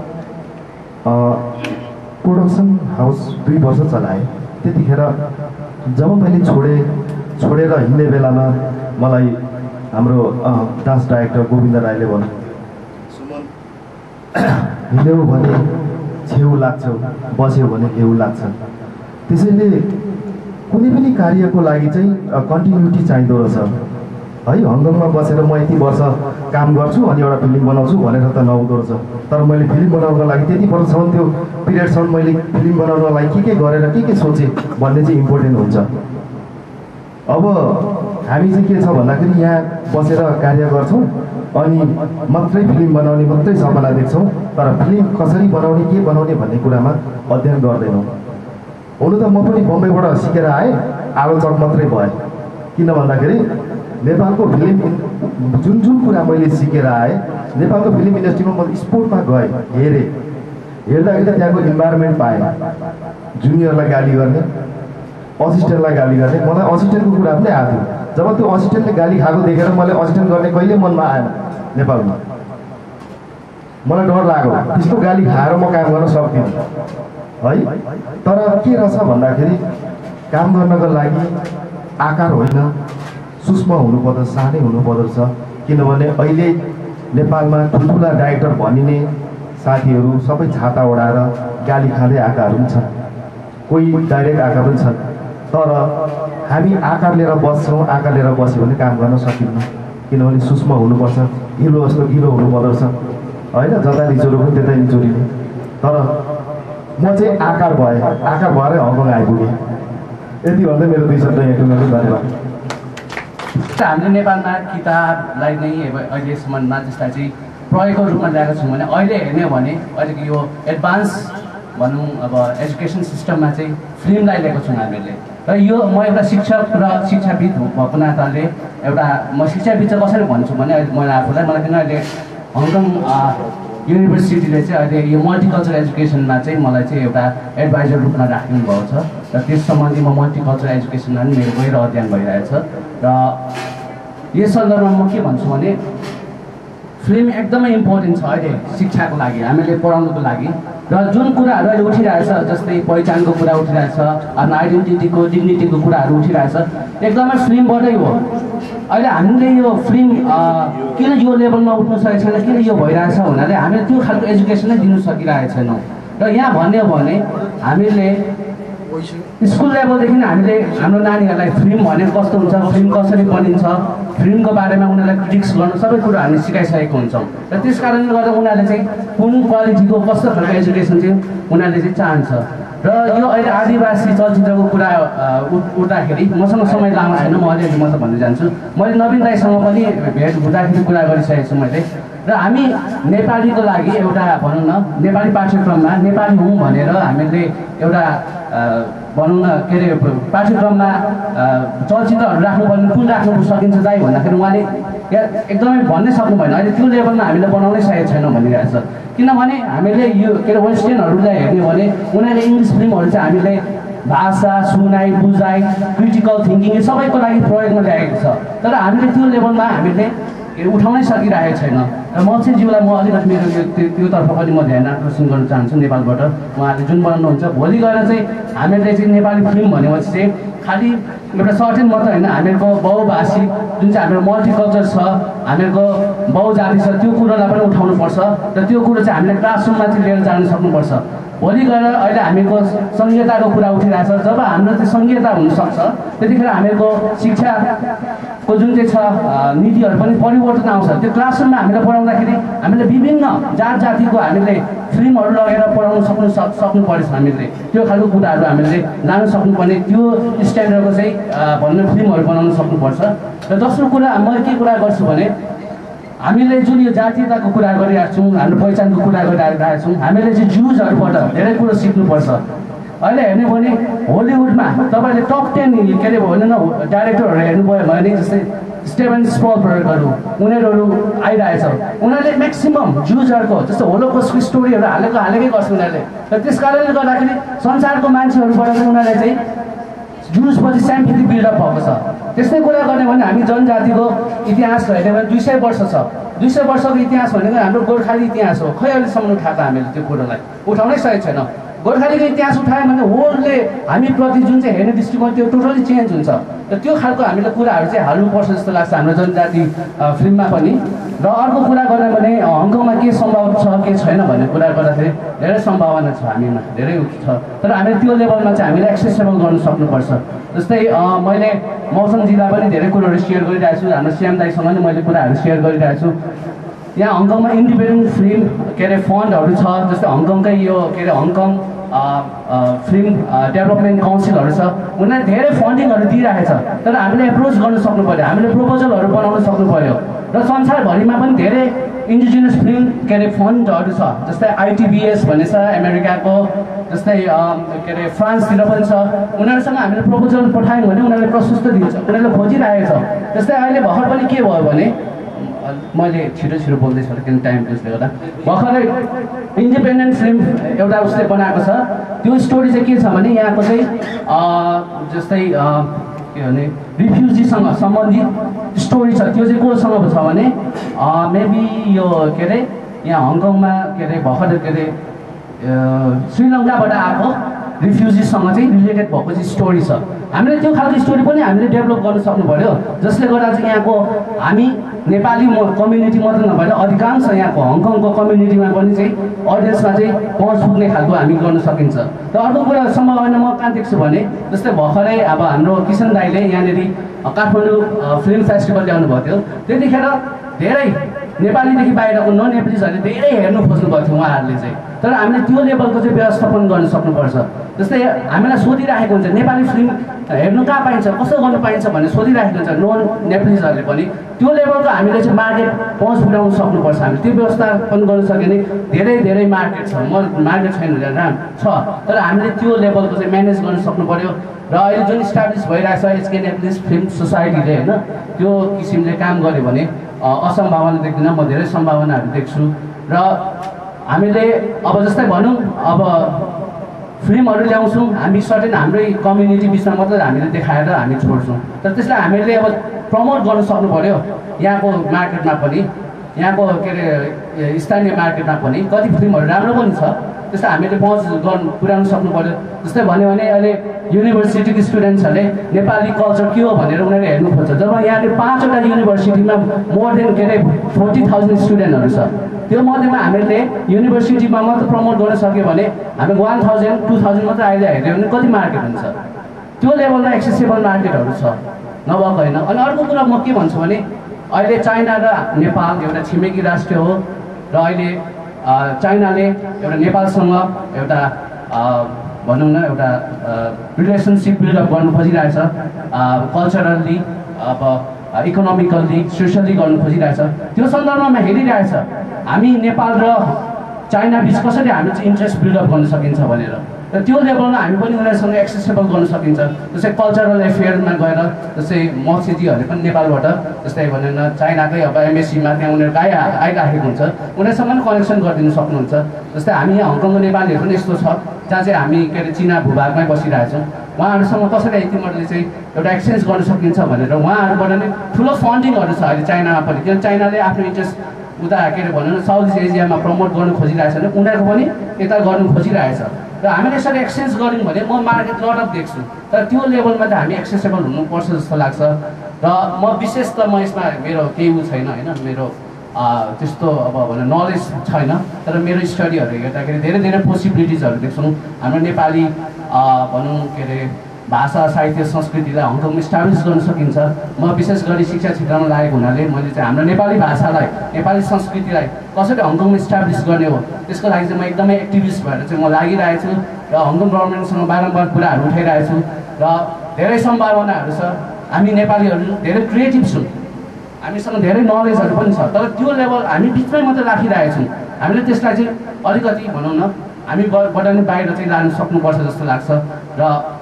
प्रोडक्सन हाउस दुई वर्ष चलाएँ। त्यतिखेर जब मैले छोडेँ छोडेर हिँड्ने बेलामा मलाई हाम्रो डान्स डाइरेक्टर गोविन्द राईले भन्यो सुमन हिँड्यौ भने छेउ लाग्छौ, बस्यो भने हेउ लाग्छ। त्यसैले कुनै पनि कार्यको लागि चाहिँ कन्टिन्युटी चाहिँदो रहेछ है। हङकङमा बसेर म यति वर्ष काम गर्छु अनि एउटा फिल्म बनाउँछु भनेर त नहुँदो रहेछ। तर मैले फिल्म बनाउनको लागि त्यति वर्षसम्म त्यो पिरियडसम्म मैले फिल्म बनाउनको लागि के के गरेर के के सोचेँ भन्ने चाहिँ इम्पोर्टेन्ट हुन्छ। अब हामी चाहिँ के छ भन्दाखेरि यहाँ बसेर कार्य गर्छौँ अनि मात्रै फिल्म बनाउने मात्रै सपना देख्छौँ, तर फिल्म कसरी बनाउने के बनाउने भन्ने कुरामा अध्ययन गर्दैनौँ। हुनु त म पनि बम्बईबाट सिकेर आएँ, आलोचक मात्रै भएँ। किन भन्दाखेरि नेपालको फिल्म जुन जुन कुरा मैले सिकेर आएँ, नेपालको फिल्म इन्डस्ट्रीमा म स्पोर्टमा गएँ, हेरेँ, हेर्दाखेरि त्यहाँको इन्भाइरोमेन्ट पाएँ। जुनियरलाई गाली गर्ने, असिस्टेन्टलाई गाली गर्ने, मलाई असिस्टेन्टको कुरा पनि आएको थियो। जब त्यो असिस्टेन्टले गाली खाएको देखेर मैले असिस्टेन्ट गर्ने कहिले मनमा आएन नेपालमा। मलाई डर लाग्यो, त्यस्तो गाली खाएर म काम गर्न सक्दिनँ है। तर के रहेछ भन्दाखेरि काम गर्नको लागि आकार होइन, सूक्ष्म हुनुपर्दछ, सानै हुनुपर्दछ। किनभने अहिले नेपालमा ठुल्ठुला डाइरेक्टर भनिने साथीहरू सबै छाता ओढाएर गाली खाँदै आएकाहरू पनि छन्, कोही डाइरेक्ट आएका पनि छन्। तर हामी आकार लिएर बस्छौँ, आकार लिएर बस्यो भने काम गर्न सकिन्न। किनभने सूक्ष्म हुनुपर्छ, गिलो जस्तो गिलो हुनुपर्दछ होइन, जता निचोरो पनि त्यतै निचोरिने। तर म चाहिँ आकार भएँ, आकार भएरै हङकङ आइपुगेँ। यति भन्दै मेरो दुई शब्द यहाँ टुङ्गाउँछु। धन्यवाद। हामीले नेपालमा किताबलाई नै अहिलेसम्ममा त्यसलाई चाहिँ प्रयोगको रूपमा ल्याएको छौँ भने अहिले हेर्ने हो भने अहिलेको यो एडभान्स भनौँ अब एजुकेसन सिस्टममा चाहिँ फिल्मलाई लिएको छौँ हामीले। र यो म एउटा शिक्षक र शिक्षाविद भएको नाताले एउटा म शिक्षाविद चाहिँ कसरी भन्छु भने अहिले मैले आफूलाई मलाई किन अहिले हङकङ युनिभर्सिटीले चाहिँ अहिले यो मल्टिकल्चरल एजुकेसनमा चाहिँ मलाई चाहिँ एउटा एडभाइजर रूपमा राख्नु भएको छ। र त्यस सम्बन्धी म मल्टिकल्चरल एजुकेसनमा पनि मेरो गएर अध्ययन भइरहेछ। र यस सन्दर्भमा म के भन्छु भने फिल्म एकदमै इम्पोर्टेन्ट छ अहिले शिक्षाको लागि, हामीले पढाउनुको लागि। र जुन कुराहरू अहिले उठिरहेछ, जस्तै पहिचानको कुरा उठिरहेछ, आफ्नो आइडेन्टिटीको डिग्निटीको कुराहरू उठिरहेछ, एकदमै फिल्मबाटै हो। अहिले हामीले यो फिल्म किन यो लेभलमा उठ्नु सकेको छैन, किन यो भइरहेछ भन्नाले हामीले त्यो खालको एजुकेसनै दिनु सकिरहेको छैनौँ। र यहाँ भन्यो भने हामीले स्कुल लेभलदेखि हामीले हाम्रो नानीहरूलाई फिल्म भनेको कस्तो हुन्छ, फिल्म कसरी बनिन्छ, फिल्मको बारेमा उनीहरूलाई क्रिटिक्स गर्नु सबै कुरो हामीले सिकाइसकेको हुन्छौँ। र त्यस कारणले गर्दा उनीहरूले चाहिँ कुन क्वालिटीको कस्तो खालको एजुकेसन चाहिँ उनीहरूले चाहिँ चाहन्छ। र यो अहिले आदिवासी चलचित्रको कुरा उठ्दाखेरि मसँग समय लामो छैन, म अलिअलि मात्र भन्न जान्छु। मैले नवीन दाईसँग पनि भेट हुँदाखेरि कुरा गरिसकेको छु मैले। र हामी नेपालीको लागि एउटा भनौँ न नेपाली पाठ्यक्रममा नेपाली हौँ भनेर हामीले एउटा भनौँ न के अरे पाठ्यक्रममा चलचित्रहरू राख्नुपर्ने कुन राख्नु सकिन्छ दाइ भन्दाखेरि उहाँले एकदमै भन्नै सक्नु भएन। अहिले त्यो लेभलमा हामीले बनाउनै सकेको छैनौँ भनिरहेको छ। किनभने हामीले यो के अरे वेस्टर्नहरूलाई हेर्ने भने उनीहरूले इङ्ग्लिस फिल्महरू चाहिँ हामीले भाषा सुनाइ बुझाइ क्रिटिकल थिङ्किङ यो सबैको लागि प्रयोगमा ल्याएको छ। तर हामीले त्यो लेभलमा हामीले उठाउनै सकिरहेको छैन। र मल्छेज्यूलाई म अलिकति मेरो त्यो त्योतर्फ पनि म ध्यान आकर्षण गर्न चाहन्छु नेपालबाट। उहाँहरूले जुन बनाउनुहुन्छ भोलि गएर चाहिँ हामीले चाहिँ नेपाली फिल्म भनेपछि चाहिँ खालि एउटा सर्टेन मात्र होइन, हामीहरूको बहुभाषी जुन चाहिँ हाम्रो मल्टिकल्चर छ, हामीहरूको बहुजाति छ, त्यो कुरोलाई पनि उठाउनुपर्छ। र त्यो कुरो चाहिँ हामीले क्लासरुममा चाहिँ लिएर जान सक्नुपर्छ। भोलि गएर अहिले हामीहरूको संहिताको कुरा उठिरहेछ। जब हाम्रो चाहिँ संहिता हुनसक्छ त्यतिखेर हामीहरूको शिक्षाको जुन चाहिँ छ नीतिहरू पनि परिवर्तन आउँछ। त्यो क्लासरुममा हामीले पढाउँदाखेरि हामीले विभिन्न जात जातिको हामीले फिल्महरू लगेर पढाउन सक्नु सक् सक्नु परेछ। हामीले त्यो खालको कुराहरू हामीले लान सक्नुपर्ने, त्यो स्ट्यान्डर्डको चाहिँ भन्ने फिल्महरू बनाउन सक्नुपर्छ। र दोस्रो कुरा म के कुरा गर्छु भने हामीले जुन यो जातीयताको कुरा गरिरहेको छौँ, हाम्रो पहिचानको कुरा गरिरहेको छौँ, हामीले चाहिँ जुजहरूबाट धेरै कुरो सिक्नुपर्छ। अहिले हेर्ने भने हलिउडमा तपाईँले टप टेन के अरे भनौँ न डाइरेक्टरहरू हेर्नुभयो भने जस्तै स्टेभन स्पिलबर्गहरू उनीहरू आइरहेछ। उनीहरूले म्याक्सिमम् जुजहरूको जस्तो होलोकस्टको स्टोरीहरू हालेको हालेकै गर्छ उनीहरूले। र त्यस कारणले गर्दाखेरि संसारको मान्छेहरूबाट चाहिँ उनीहरूले चाहिँ जुजपछि साइन्टिफिक बिल्डअप भएको छ। त्यस्तै कुरा गर्ने भने हामी जनजातिको इतिहास हेर्ने भने दुई सय वर्ष छ। दुई सय वर्षको इतिहास भनेको हाम्रो गोर्खाली इतिहास हो। खै अहिलेसम्म उठाएको हामीले त्यो कुरोलाई उठाउनै सकेको छैन। गोर्खालीको इतिहास उठायो भने वर्ल्डले हामीप्रति जुन चाहिँ हेर्ने दृष्टिकोण त्यो टोटली चेन्ज हुन्छ। र त्यो खालको हामीले कुराहरू चाहिँ हाल्नुपर्छ जस्तो लाग्छ हाम्रो जनजाति फिल्ममा पनि। र अर्को कुरा गर्ने भने हङकङमा के सम्भावना छ के छैन भन्ने कुरा गर्दाखेरि धेरै सम्भावना छ हामीमा, धेरै छ। तर हामीले त्यो लेभलमा चाहिँ हामीले एक्सेसेबल गर्न सक्नुपर्छ। जस्तै मैले मौसमजीलाई पनि धेरै कुरोहरू सेयर गरिरहेको छु, हाम्रो श्याम दाईसँग पनि मैले कुराहरू सेयर गरिरहेको छु। यहाँ हङकङमा इन्डिपेन्डेन्ट फिल्म के अरे फन्डहरू छ। जस्तै हङकङकै यो के अरे हङकङ फिल्म डेभलपमेन्ट काउन्सिलहरू छ, उनीहरूले धेरै फन्डिङहरू दिइरहेछ। तर हामीले एप्रोच गर्न सक्नु पऱ्यो, हामीले प्रपोजलहरू बनाउन सक्नु पऱ्यो। र संसारभरिमा पनि धेरै इन्डिजिनियस फिल्म के अरे फन्डहरू छ। जस्तै आइटिबिएस भन्ने छ अमेरिकाको, जस्तै के अरे फ्रान्सतिर पनि छ। उनीहरूसँग हामीले प्रपोजल पठायौँ भने उनीहरूले प्रशस्त दिन्छ, उनीहरूले खोजिरहेको छ। जस्तै अहिले भर्खर पनि के भयो भने मैले छिटो छिटो बोल्दैछु किन टाइम त्यसले गर्दा भर्खरै इन्डिपेन्डेन्ट फिल्म एउटा उसले बनाएको छ। त्यो स्टोरी चाहिँ के छ भने यहाँको चाहिँ जस्तै के भने रिफ्युजीसँग सम्बन्धित स्टोरी छ। त्यो चाहिँ कोसँग छ भने मेबी यो के अरे यहाँ हङकङमा के अरे भर्खर के अरे श्रीलङ्काबाट आएको रिफ्युजीसँग चाहिँ रिलेटेड भएको चाहिँ स्टोरी छ। हामीले त्यो खालको स्टोरी पनि हामीले डेभलप गर्न सक्नु पऱ्यो, जसले गर्दा चाहिँ यहाँको हामी नेपाली कम्युनिटी मात्र नभएर अधिकांश यहाँको हङकङको कम्युनिटीमा पनि चाहिँ अडियन्समा चाहिँ पहुँच पुग्ने खालको हामी गर्न सकिन्छ। र अर्को कुरा सम्भावना म कहाँ देख्छु भने जस्तै भर्खरै अब हाम्रो किसन दाईले यहाँनिर काठमाडौँ फिल्म फेस्टिभल ल्याउनु भएको थियो। त्यतिखेर धेरै नेपालीदेखि बाहिरको नन नेपालीजहरूले धेरै हेर्नु खोज्नुभएको थियो उहाँहरूले चाहिँ। तर हामीले त्यो लेभलको चाहिँ व्यवस्थापन गर्न सक्नुपर्छ। जस्तै हामीलाई सोधिराखेको हुन्छ नेपाली फिल्म हेर्नु कहाँ पाइन्छ, कसो गर्नु पाइन्छ भनेर सोधिराखेको हुन्छ नन नेपालीजहरूले पनि। त्यो लेभलको हामीले चाहिँ मार्केट पहुँच पुर्याउनु सक्नुपर्छ। हामीले त्यो व्यवस्थापन गर्न सक्यो भने धेरै धेरै मार्केट छ, म मार्केट छैन राम छ, तर हामीले त्यो लेभलको चाहिँ म्यानेज गर्न सक्नु पऱ्यो। र अहिले जुन इस्टाब्लिस भइरहेछ एचके नेपालिज फिल्म सोसाइटीले होइन त्यो किसिमले काम गर्यो भने असम्भावना देख्दिनँ, म धेरै सम्भावनाहरू देख्छु। र हामीले अब जस्तै भनौँ अब फिल्महरू ल्याउँछौँ हामी सर्टेन हाम्रै कम्युनिटी बिचमा मात्रै हामीले देखाएर हामी छोड्छौँ। तर त्यसलाई हामीले अब प्रमोट गर्न सक्नु पऱ्यो यहाँको मार्केटमा पनि। यहाँको के अरे स्थानीय मार्केटमा पनि कति फिल्महरू राम्रो पनि छ, त्यस्तो हामीले पहुँच गर्नु पुर्याउनु सक्नु पर्यो। जस्तै भन्यो भने अहिले युनिभर्सिटीको स्टुडेन्ट्सहरूले नेपाली कल्चर के हो भनेर उनीहरूले हेर्नु खोज्छ। जब यहाँले पाँचवटा युनिभर्सिटीमा मोर देन के अरे फोर्टी थाउजन्ड स्टुडेन्टहरू छ, त्यो मध्येमा हामीले युनिभर्सिटीमा मात्र प्रमोट गर्न सक्यो भने हामी वान थाउजन्ड टू थाउजन्ड मात्र अहिले हेऱ्यो भने कति मार्केट हुन्छ? त्यो लेभलमा एक्सेसिबल मार्केटहरू छ नभएको होइन। अनि अर्को कुरा म के भन्छु भने अहिले चाइना र नेपाल एउटा छिमेकी राष्ट्र हो र अहिले चाइनाले एउटा नेपालसँग एउटा भनौँ न एउटा रिलेसनसिप बिल्डअप गर्नु खोजिरहेछ, कल्चरल्ली अब इकोनोमिकल्ली सोसियल्ली गर्नु खोजिरहेछ। त्यो सन्दर्भमा हेरिरहेछ हामी नेपाल र चाइना बिच कसरी हामी चाहिँ इन्ट्रेस्ट बिल्डअप गर्न सकिन्छ भनेर, र त्यो लेभलमा हामी पनि उनीहरूसँग एक्सेसेबल गर्न सकिन्छ। जस्तै कल्चरल एफेयरमा गएर जस्तै मक्सीजीहरूले पनि नेपालबाट जस्तै भनेर चाइनाकै अब एमएससीमा त्यहाँ उनीहरू आइ आइराखेको हुन्छ, उनीहरूसँग पनि कनेक्सन गरिदिनु सक्नुहुन्छ। जस्तै हामी यहाँ हङकङको नेपालीहरू पनि यस्तो छ जहाँ चाहिँ हामी के अरे चिना भूभागमै बसिरहेछौँ, उहाँहरूसँग कसरी यति मजाले चाहिँ एउटा एक्सचेन्ज गर्न सकिन्छ भनेर उहाँहरूबाट नै ठुलो फन्डिङहरू छ अहिले चाइनामा पनि। किन चाइनाले आफ्नो इन्ट्रेस्ट उता के अरे भनौँ न साउथ इस्ट एसियामा प्रमोट गर्नु खोजिरहेछ भने उनीहरूको पनि यता गर्नु खोजिरहेछ, र हामीले यसरी एक्सचेन्ज गऱ्यौँ भने म मार्केट लट अफ देख्छु। तर त्यो लेभलमा त हामी एक्सेसेबल हुनुपर्छ जस्तो लाग्छ। र म विशेष त म यसमा मेरो केही उ छैन होइन, मेरो त्यस्तो अब भनौँ नलेज छैन, तर मेरो स्टडीहरू हेर्दाखेरि धेरै धेरै पोसिबिलिटिजहरू देख्छौँ। हाम्रो नेपाली भनौँ के अरे भाषा साहित्य संस्कृतिलाई हङकङमा इस्टाब्लिस गर्न सकिन्छ। म विशेष गरी शिक्षा क्षेत्रमा लागेको हुनाले मैले चाहिँ हाम्रो नेपाली भाषालाई नेपाली संस्कृतिलाई कसरी हङकङमा इस्टाब्लिस गर्ने हो त्यसको लागि चाहिँ म एकदमै एक्टिभिस्ट भएर चाहिँ म लागिरहेको छु र हङकङ गभर्मेन्टसँग बारम्बार कुराहरू उठाइरहेको छु र धेरै सम्भावनाहरू छ। हामी नेपालीहरू धेरै क्रिएटिभ छौँ, हामीसँग धेरै नलेजहरू पनि छ, तर त्यो लेभल हामी बिचमै मात्रै राखिरहेको छौँ। हामीले त्यसलाई चाहिँ अलिकति भनौँ न हामीबाट नै बाहिर चाहिँ लानु सक्नुपर्छ जस्तो लाग्छ। र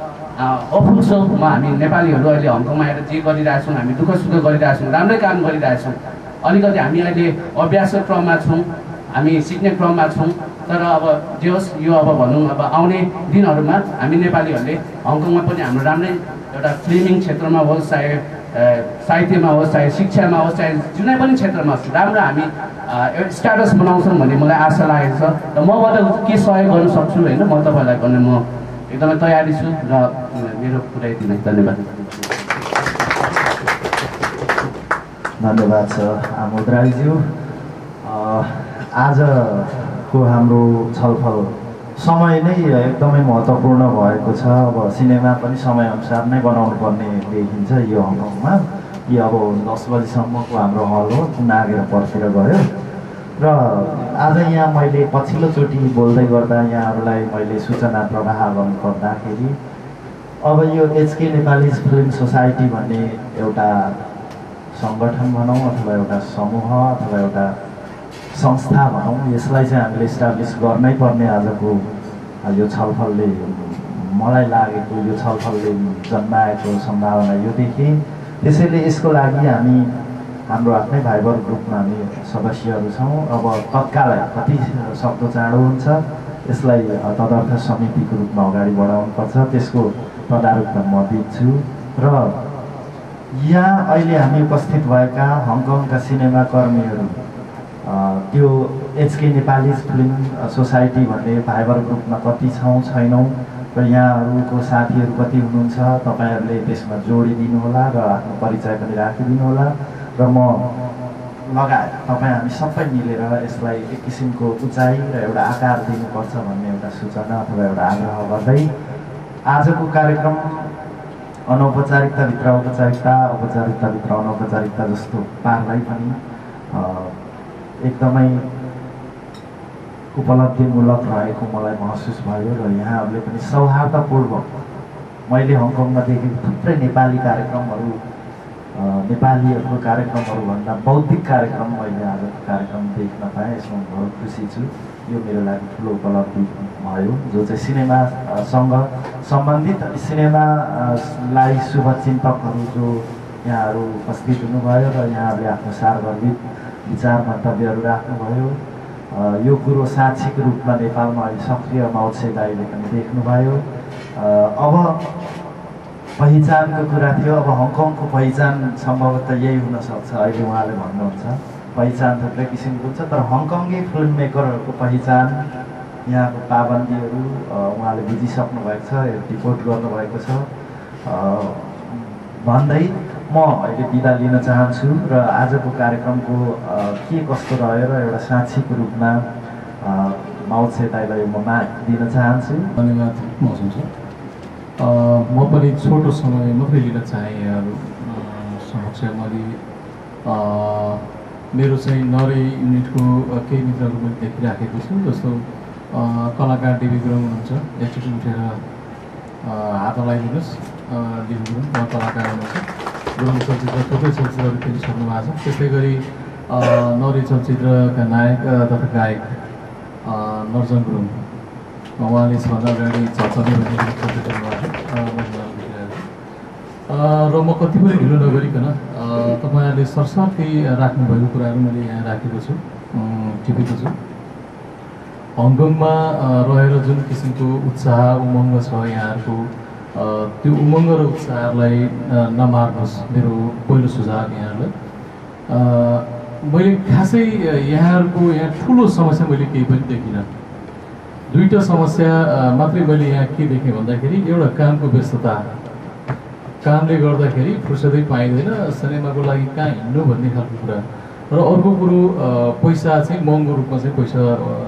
अफुल छु म हामी नेपालीहरू अहिले हङकङमा आएर जे गरिरहेछौँ, हामी दुःख सुख गरिरहेछौँ, राम्रै काम गरिरहेछौँ। अलिकति हामी अहिले अभ्यासको क्रममा छौँ, हामी सिक्ने क्रममा छौँ, तर अब जे होस् यो अब भनौँ अब आउने दिनहरूमा हामी नेपालीहरूले हङकङमा पनि हाम्रो राम्रै एउटा फिल्मिङ क्षेत्रमा होस्, चाहे साहित्यमा होस्, चाहे शिक्षामा होस्, चाहे जुनै पनि क्षेत्रमा होस् राम्रो हामी एउटा स्ट्याटस बनाउँछौँ भन्ने मलाई आशा लागेको छ। र मबाट के सहयोग गर्न सक्छु होइन म तपाईँलाई गर्ने म एकदमै तयारी छु र मेरो कुरा यति नै। धन्यवाद। धन्यवाद छ आमोद राईज्यू। आजको हाम्रो छलफल समय नै एकदमै महत्त्वपूर्ण भएको छ। अब सिनेमा पनि समयअनुसार नै बनाउनु पर्ने देखिन्छ। यो हङकङमा कि अब दस बजीसम्मको हाम्रो हल हो, नागेर पर्खेर गयो। र आज यहाँ मैले पछिल्लोचोटि बोल्दै गर्दा यहाँहरूलाई मैले सूचना प्रवाह गर्नुपर्दाखेरि अब यो एचके नेपाली फिल्म सोसाइटी भन्ने एउटा सङ्गठन भनौँ अथवा एउटा समूह अथवा एउटा संस्था भनौँ, यसलाई चाहिँ हामीले इस्टाब्लिस गर्नै पर्ने आजको यो छलफलले मलाई लागेको यो छलफलले जन्माएको सम्भावना यो देखेँ। त्यसैले यसको लागि हामी हाम्रो आफ्नै भाइबर ग्रुपमा हामी सदस्यहरू छौँ। अब तत्काल कति सक्दो चाँडो हुन्छ यसलाई तदर्थ समितिको रूपमा अगाडि बढाउनुपर्छ, त्यसको तदारुकमा म दिन्छु। र यहाँ अहिले हामी उपस्थित भएका हङकङका सिनेमाकर्मीहरू त्यो एचके नेपाली फिल्म सोसाइटी भन्ने भाइबर ग्रुपमा कति छौँ छैनौँ र यहाँहरूको साथीहरू कति हुनुहुन्छ तपाईँहरूले त्यसमा जोडिदिनु होला र आफ्नो परिचय पनि राखिदिनु होला। र म लगायत तपाईँ हामी सबै मिलेर यसलाई एक किसिमको उचाइ र एउटा आकार दिनुपर्छ भन्ने एउटा सूचना अथवा एउटा आग्रह गर्दै आजको कार्यक्रम अनौपचारिकताभित्र औपचारिकता, औपचारिकताभित्र अनौपचारिकता जस्तो पारलाई पनि एकदमै उपलब्धिमूलक रहेको मलाई महसुस भयो। र यहाँहरूले पनि सौहार्दपूर्वक मैले हङकङमा देखेको थुप्रै नेपाली कार्यक्रमहरू नेपालीहरूको कार्यक्रमहरूभन्दा बौद्धिक कार्यक्रम मैले आजको कार्यक्रम देख्न पाएँ, यसमा बहुत खुसी छु। यो मेरो लागि ठुलो उपलब्धि भयो जो चाहिँ सिनेमासँग सम्बन्धित सिनेमालाई शुभचिन्तकहरू जो यहाँहरू उपस्थित हुनुभयो र यहाँहरूले आफ्नो सार्वजनिक विचार मन्तव्यहरू राख्नुभयो। यो कुरो साक्षीको रूपमा नेपालमा अहिले सक्रिय मौत्से दाइले पनि देख्नुभयो। अब पहिचानको कुरा थियो, अब हङकङको पहिचान सम्भवतः यही हुनसक्छ अहिले उहाँले भन्नुहुन्छ। पहिचान थुप्रै किसिमको हुन्छ, तर हङकङ्गी फिल्म मेकरहरूको पहिचान यहाँको पाबन्दीहरू उहाँले बुझिसक्नु भएको छ, रिपोर्ट गर्नुभएको छ भन्दै म अहिले बिदा लिन चाहन्छु र आजको कार्यक्रमको के कस्तो रह्यो र एउटा साक्षीको रूपमा माउत सेताईलाई म माग दिन चाहन्छु। धन्यवाद महसुस छ। म पनि छोटो समय मात्रै लिन चाहेँ यहाँहरू समक्ष। मैले मेरो चाहिँ नरे युनिटको केही मित्रहरू पनि देखिराखेको छु, जस्तो कलाकार डिबी गुरुङ हुनुहुन्छ, एकचोटि उठेर हात हल्लाइदिनुहोस्। डिबी गुरुङ उहाँ कलाकार हुनुहुन्छ, गुरुङ चलचित्र थुप्रै चलचित्रहरू खेलिसक्नु भएको छ। त्यस्तै गरी नौरी चलचित्रका नायक तथा गायक नर्जन गुरुङ, उहाँले छँदा अगाडि चल्चने भन्ने चलचित्र र म कति पनि ढिलो नगरिकन तपाईँहरूले सरसर्ती राख्नुभएको कुराहरू मैले यहाँ राखेको छु, टिपेको छु। हङकङमा रहेर जुन किसिमको उत्साह उमङ्ग छ यहाँहरूको, त्यो उमङ्ग र उत्साहलाई नमार्नुहोस्, मेरो पहिलो सुझाव यहाँहरूलाई। मैले खासै यहाँहरूको यहाँ ठुलो समस्या मैले केही पनि देखिनँ। दुईवटा समस्या मात्रै मैले यहाँ के देखेँ भन्दाखेरि, एउटा कामको व्यस्तता, कामले गर्दाखेरि फुर्सदै पाइँदैन, सिनेमाको लागि कहाँ हिँड्नु भन्ने खालको कुरा, र अर्को कुरो पैसा चाहिँ महँगो रूपमा चाहिँ पैसा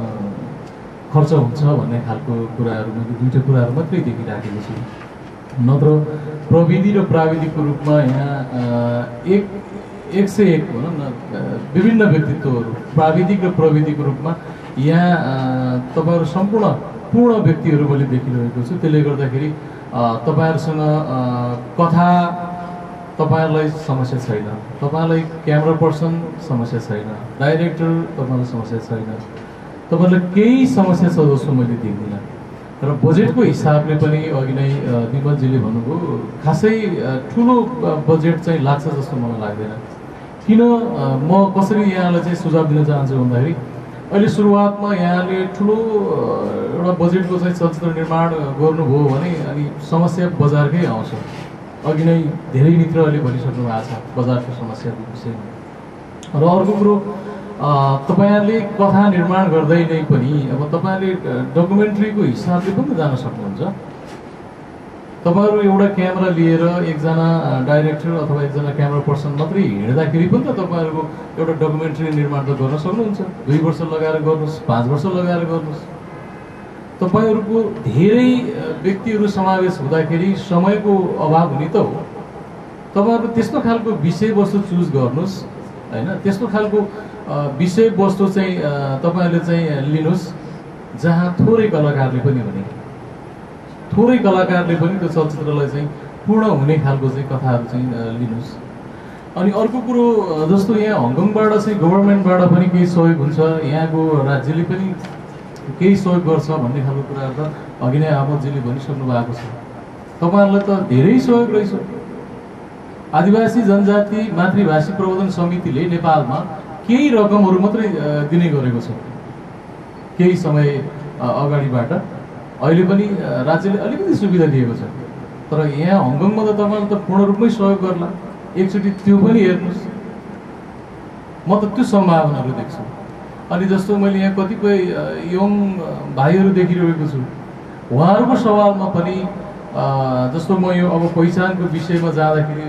खर्च हुन्छ भन्ने खालको कुराहरू मैले दुईवटा कुराहरू मात्रै देखिराखेको छु। नत्र प्रविधि र प्राविधिकको रूपमा यहाँ एक एक सय एक भनौँ न विभिन्न व्यक्तित्वहरू, प्राविधिक र प्रविधिको रूपमा यहाँ तपाईँहरू सम्पूर्ण पूर्ण व्यक्तिहरू मैले देखिरहेको छु। त्यसले गर्दाखेरि तपाईँहरूसँग कथा तपाईँहरूलाई समस्या छैन, तपाईँलाई क्यामेरा पर्सन समस्या छैन, डाइरेक्टर तपाईँलाई समस्या छैन, तपाईँलाई केही समस्या छ जस्तो मैले देख्दिनँ। र बजेटको हिसाबले पनि अघि नै निमलजीले भन्नुभयो, खासै ठुलो बजेट चाहिँ लाग्छ जस्तो मलाई लाग्दैन। किन म कसरी यहाँलाई चाहिँ सुझाव दिन चाहन्छु भन्दाखेरि, अहिले सुरुवातमा यहाँले ठुलो एउटा बजेटको चाहिँ चलचित्र निर्माण गर्नुभयो भने अनि समस्या बजारकै आउँछ। अघि नै धेरै मित्रहरूले भनिसक्नु भएको छ बजारको समस्याको विषयमा। र अर्को कुरो, तपाईँहरूले कथा निर्माण गर्दै नै पनि अब तपाईँहरूले डकुमेन्ट्रीको हिसाबले पनि जान सक्नुहुन्छ। तपाईँहरू एउटा क्यामेरा लिएर एकजना डाइरेक्टर अथवा एकजना क्यामेरा पर्सन मात्रै हिँड्दाखेरि पनि त तपाईँहरूको एउटा डकुमेन्ट्री निर्माण त गर्न सक्नुहुन्छ। दुई वर्ष लगाएर गर्नुहोस्, पाँच वर्ष लगाएर गर्नुहोस्। तपाईँहरूको धेरै व्यक्तिहरू समावेश हुँदाखेरि समयको अभाव हुने त हो। तपाईँहरू त्यस्तो खालको विषयवस्तु चुज गर्नुहोस् होइन, त्यस्तो खालको विषयवस्तु चाहिँ तपाईँहरूले चाहिँ लिनुहोस् जहाँ थोरै कलाकारले पनि हुने, थोरै कलाकारले पनि त्यो चलचित्रलाई चाहिँ पूर्ण हुने खालको चाहिँ कथाहरू चाहिँ लिनुहोस्। अनि अर्को कुरो, जस्तो यहाँ हङकङबाट चाहिँ गभर्मेन्टबाट पनि केही सहयोग हुन्छ, यहाँको राज्यले पनि केही सहयोग गर्छ भन्ने खालको कुराहरू त अघि नै आमोदजीले भनिसक्नु भएको छ। तपाईँहरूलाई त धेरै सहयोग रहेछ। आदिवासी जनजाति मातृभाषी प्रबन्धन समितिले नेपालमा केही रकमहरू मात्रै दिने गरेको छ केही समय अगाडिबाट। अहिले पनि राज्यले अलिकति सुविधा दिएको छ, तर यहाँ हङकङमा त तपाईँले त पूर्ण रूपमै सहयोग गर्ला। एकचोटि त्यो पनि हेर्नुहोस्, म त त्यो सम्भावनाहरू देख्छु। अनि जस्तो मैले यहाँ कतिपय यङ भाइहरू देखिरहेको छु, उहाँहरूको सवालमा पनि जस्तो म यो अब पहिचानको विषयमा जाँदाखेरि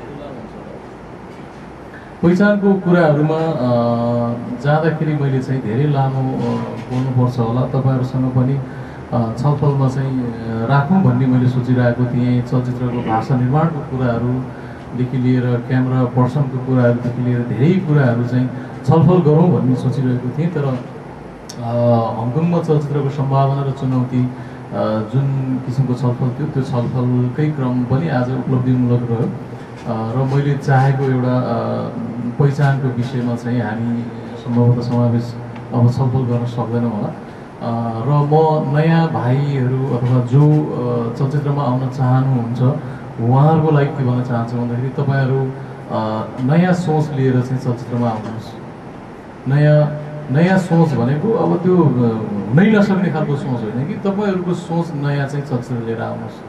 पहिचानको कुराहरूमा जाँदाखेरि मैले चाहिँ धेरै लामो बोल्नुपर्छ होला, तपाईँहरूसँग पनि छलफलमा चाहिँ राखौँ भन्ने मैले सोचिरहेको थिएँ। चलचित्रको भाषा निर्माणको कुराहरूदेखि लिएर क्यामेरा पर्सनको कुराहरूदेखि लिएर धेरै कुराहरू चाहिँ छलफल गरौँ भन्ने सोचिरहेको थिएँ। तर हङकङमा चलचित्रको सम्भावना र चुनौती जुन किसिमको छलफल थियो, त्यो छलफलकै क्रम पनि आज उपलब्धिमूलक रह्यो। र मैले चाहेको एउटा पहिचानको विषयमा चाहिँ हामी सम्भवतः समावेश अब छलफल गर्न सक्दैनौँ होला। र म नयाँ भाइहरू अथवा जो चलचित्रमा आउन चाहनुहुन्छ उहाँहरूको लागि के भन्न चाहन्छु भन्दाखेरि, तपाईँहरू नयाँ सोच लिएर चाहिँ चलचित्रमा आउनुहोस्। नयाँ नयाँ सोच भनेको अब त्यो हुनै नसक्ने खालको सोच होइन कि, तपाईँहरूको सोच नयाँ चाहिँ चलचित्र लिएर आउनुहोस्।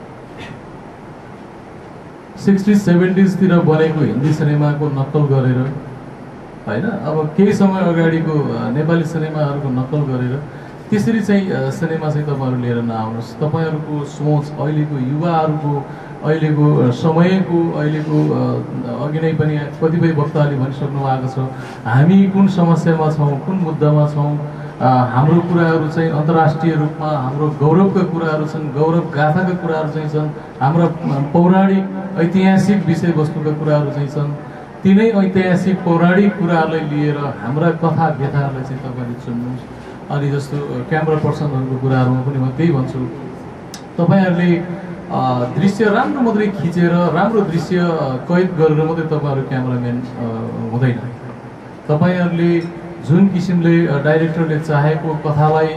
सिक्सटिज सेभेन्टिजतिर बनेको हिन्दी सिनेमाको नक्कल गरेर होइन। अब केही समय अगाडिको नेपाली सिनेमाहरूको नक्कल गरेर त्यसरी चाहिँ सिनेमा चाहिँ तपाईँहरू लिएर नआउनुहोस्। तपाईँहरूको सोच अहिलेको युवाहरूको अहिलेको समयको अहिलेको अघि नै पनि कतिपय वक्ताहरूले भनिसक्नु भएको छ हामी कुन समस्यामा छौँ, कुन मुद्दामा छौँ, हाम्रो कुराहरू चाहिँ अन्तर्राष्ट्रिय रूपमा हाम्रो गौरवका कुराहरू छन्, गौरव गाथाका कुराहरू चाहिँ छन्, हाम्रा पौराणिक ऐतिहासिक विषयवस्तुका कुराहरू चाहिँ छन्। तिनै ऐतिहासिक पौराणिक कुराहरूलाई लिएर हाम्रा कथा व्यथाहरूलाई चाहिँ तपाईँले सुन्नुहोस्। अनि जस्तो क्यामेरा पर्सनहरूको कुराहरूमा पनि म त्यही भन्छु, तपाईँहरूले दृश्य राम्रो मात्रै खिचेर राम्रो दृश्य कैद गरेर मात्रै तपाईँहरू क्यामेराम्यान हुँदैन। तपाईँहरूले जुन किसिमले डाइरेक्टरले चाहेको कथालाई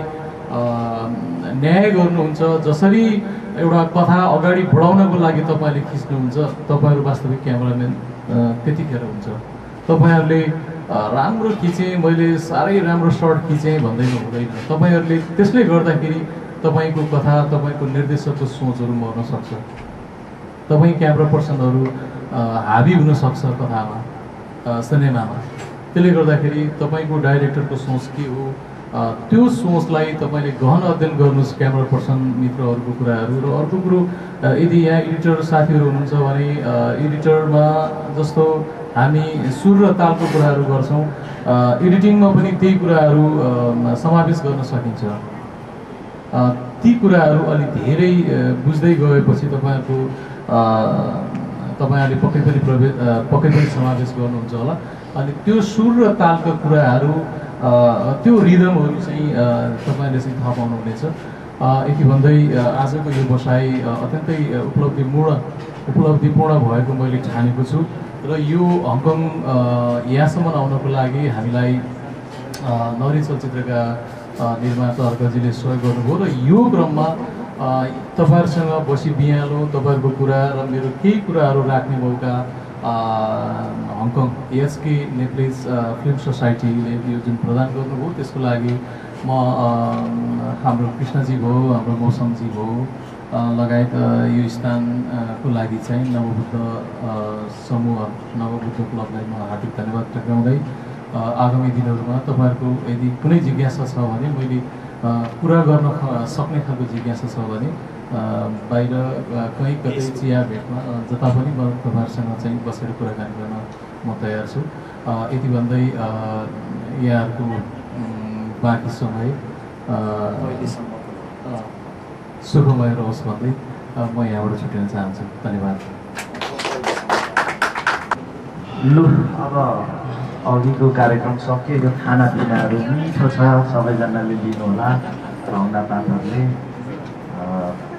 न्याय गर्नुहुन्छ, जसरी एउटा कथा अगाडि बढाउनको लागि तपाईँले खिच्नुहुन्छ, तपाईँहरू वास्तविक क्यामेराम्यान त्यतिखेर हुन्छ। तपाईँहरूले राम्रो खिचेँ मैले साह्रै राम्रो सर्ट खिचेँ भन्दैमा हुँदैन। तपाईँहरूले त्यसले गर्दाखेरि तपाईँको कथा तपाईँको निर्देशकको सोचहरू मर्न सक्छ, तपाईँ क्यामेरा पर्सनहरू हाबी हुनसक्छ कथामा सिनेमामा। त्यसले गर्दाखेरि तपाईँको डाइरेक्टरको सोच के हो त्यो सोचलाई तपाईँले गहन अध्ययन गर्नुहोस् क्यामेरा पर्सन मित्रहरूको कुराहरू। र अर्को कुरो यदि यहाँ एडिटर साथीहरू हुनुहुन्छ भने एडिटरमा जस्तो हामी सुर र तालको कुराहरू गर्छौँ, एडिटिङमा पनि त्यही कुराहरू समावेश गर्न सकिन्छ। ती कुराहरू अलि धेरै बुझ्दै गएपछि तपाईँहरूको तपाईँहरूले पक्कै पनि प्रवेश पक्कै पनि समावेश गर्नुहुन्छ होला। अनि त्यो सुर र तालका कुराहरू त्यो रिदमहरू चाहिँ तपाईँले चाहिँ थाहा पाउनुहुनेछ। यति भन्दै आजको यो बसाइ अत्यन्तै उपलब्धिपूर्ण उपलब्धिपूर्ण भएको मैले ठानेको छु। र यो हङकङ यहाँसम्म आउनको लागि हामीलाई नरी चलचित्रका निर्माता अर्कजीले सहयोग गर्नुभयो। र यो क्रममा तपाईँहरूसँग बसी बिहालो तपाईँहरूको कुरा र मेरो केही कुराहरू राख्ने मौका हङकङ एएचके नेप्लिज फिल्म सोसाइटीले यो जुन प्रदान गर्नुभयो त्यसको लागि म हाम्रो कृष्णजी भयो, हाम्रो मौसमजी भयो लगायत यो स्थानको लागि चाहिँ नवबुद्ध समूह नवबुद्ध क्लबलाई म हार्दिक धन्यवाद टक्राउँदै आगामी दिनहरूमा तपाईँहरूको यदि कुनै जिज्ञासा छ भने मैले पुरा गर्न सक्ने खालको जिज्ञासा छ भने बाहिर कहीँ कतै चिया भेटमा जता पनि म तपाईँहरूसँग चाहिँ बसेर कुराकानी गर्न म तयार छु। यति भन्दै यहाँहरूको बाँकी समय सुखमय रहोस् भन्दै म यहाँबाट छुट्टिन चाहन्छु। धन्यवाद। लु अब अघिको कार्यक्रम सकियो। यो खानापिनाहरू मिठो छ, सबैजनाले लिनुहोला, पाहुना पातहरूले।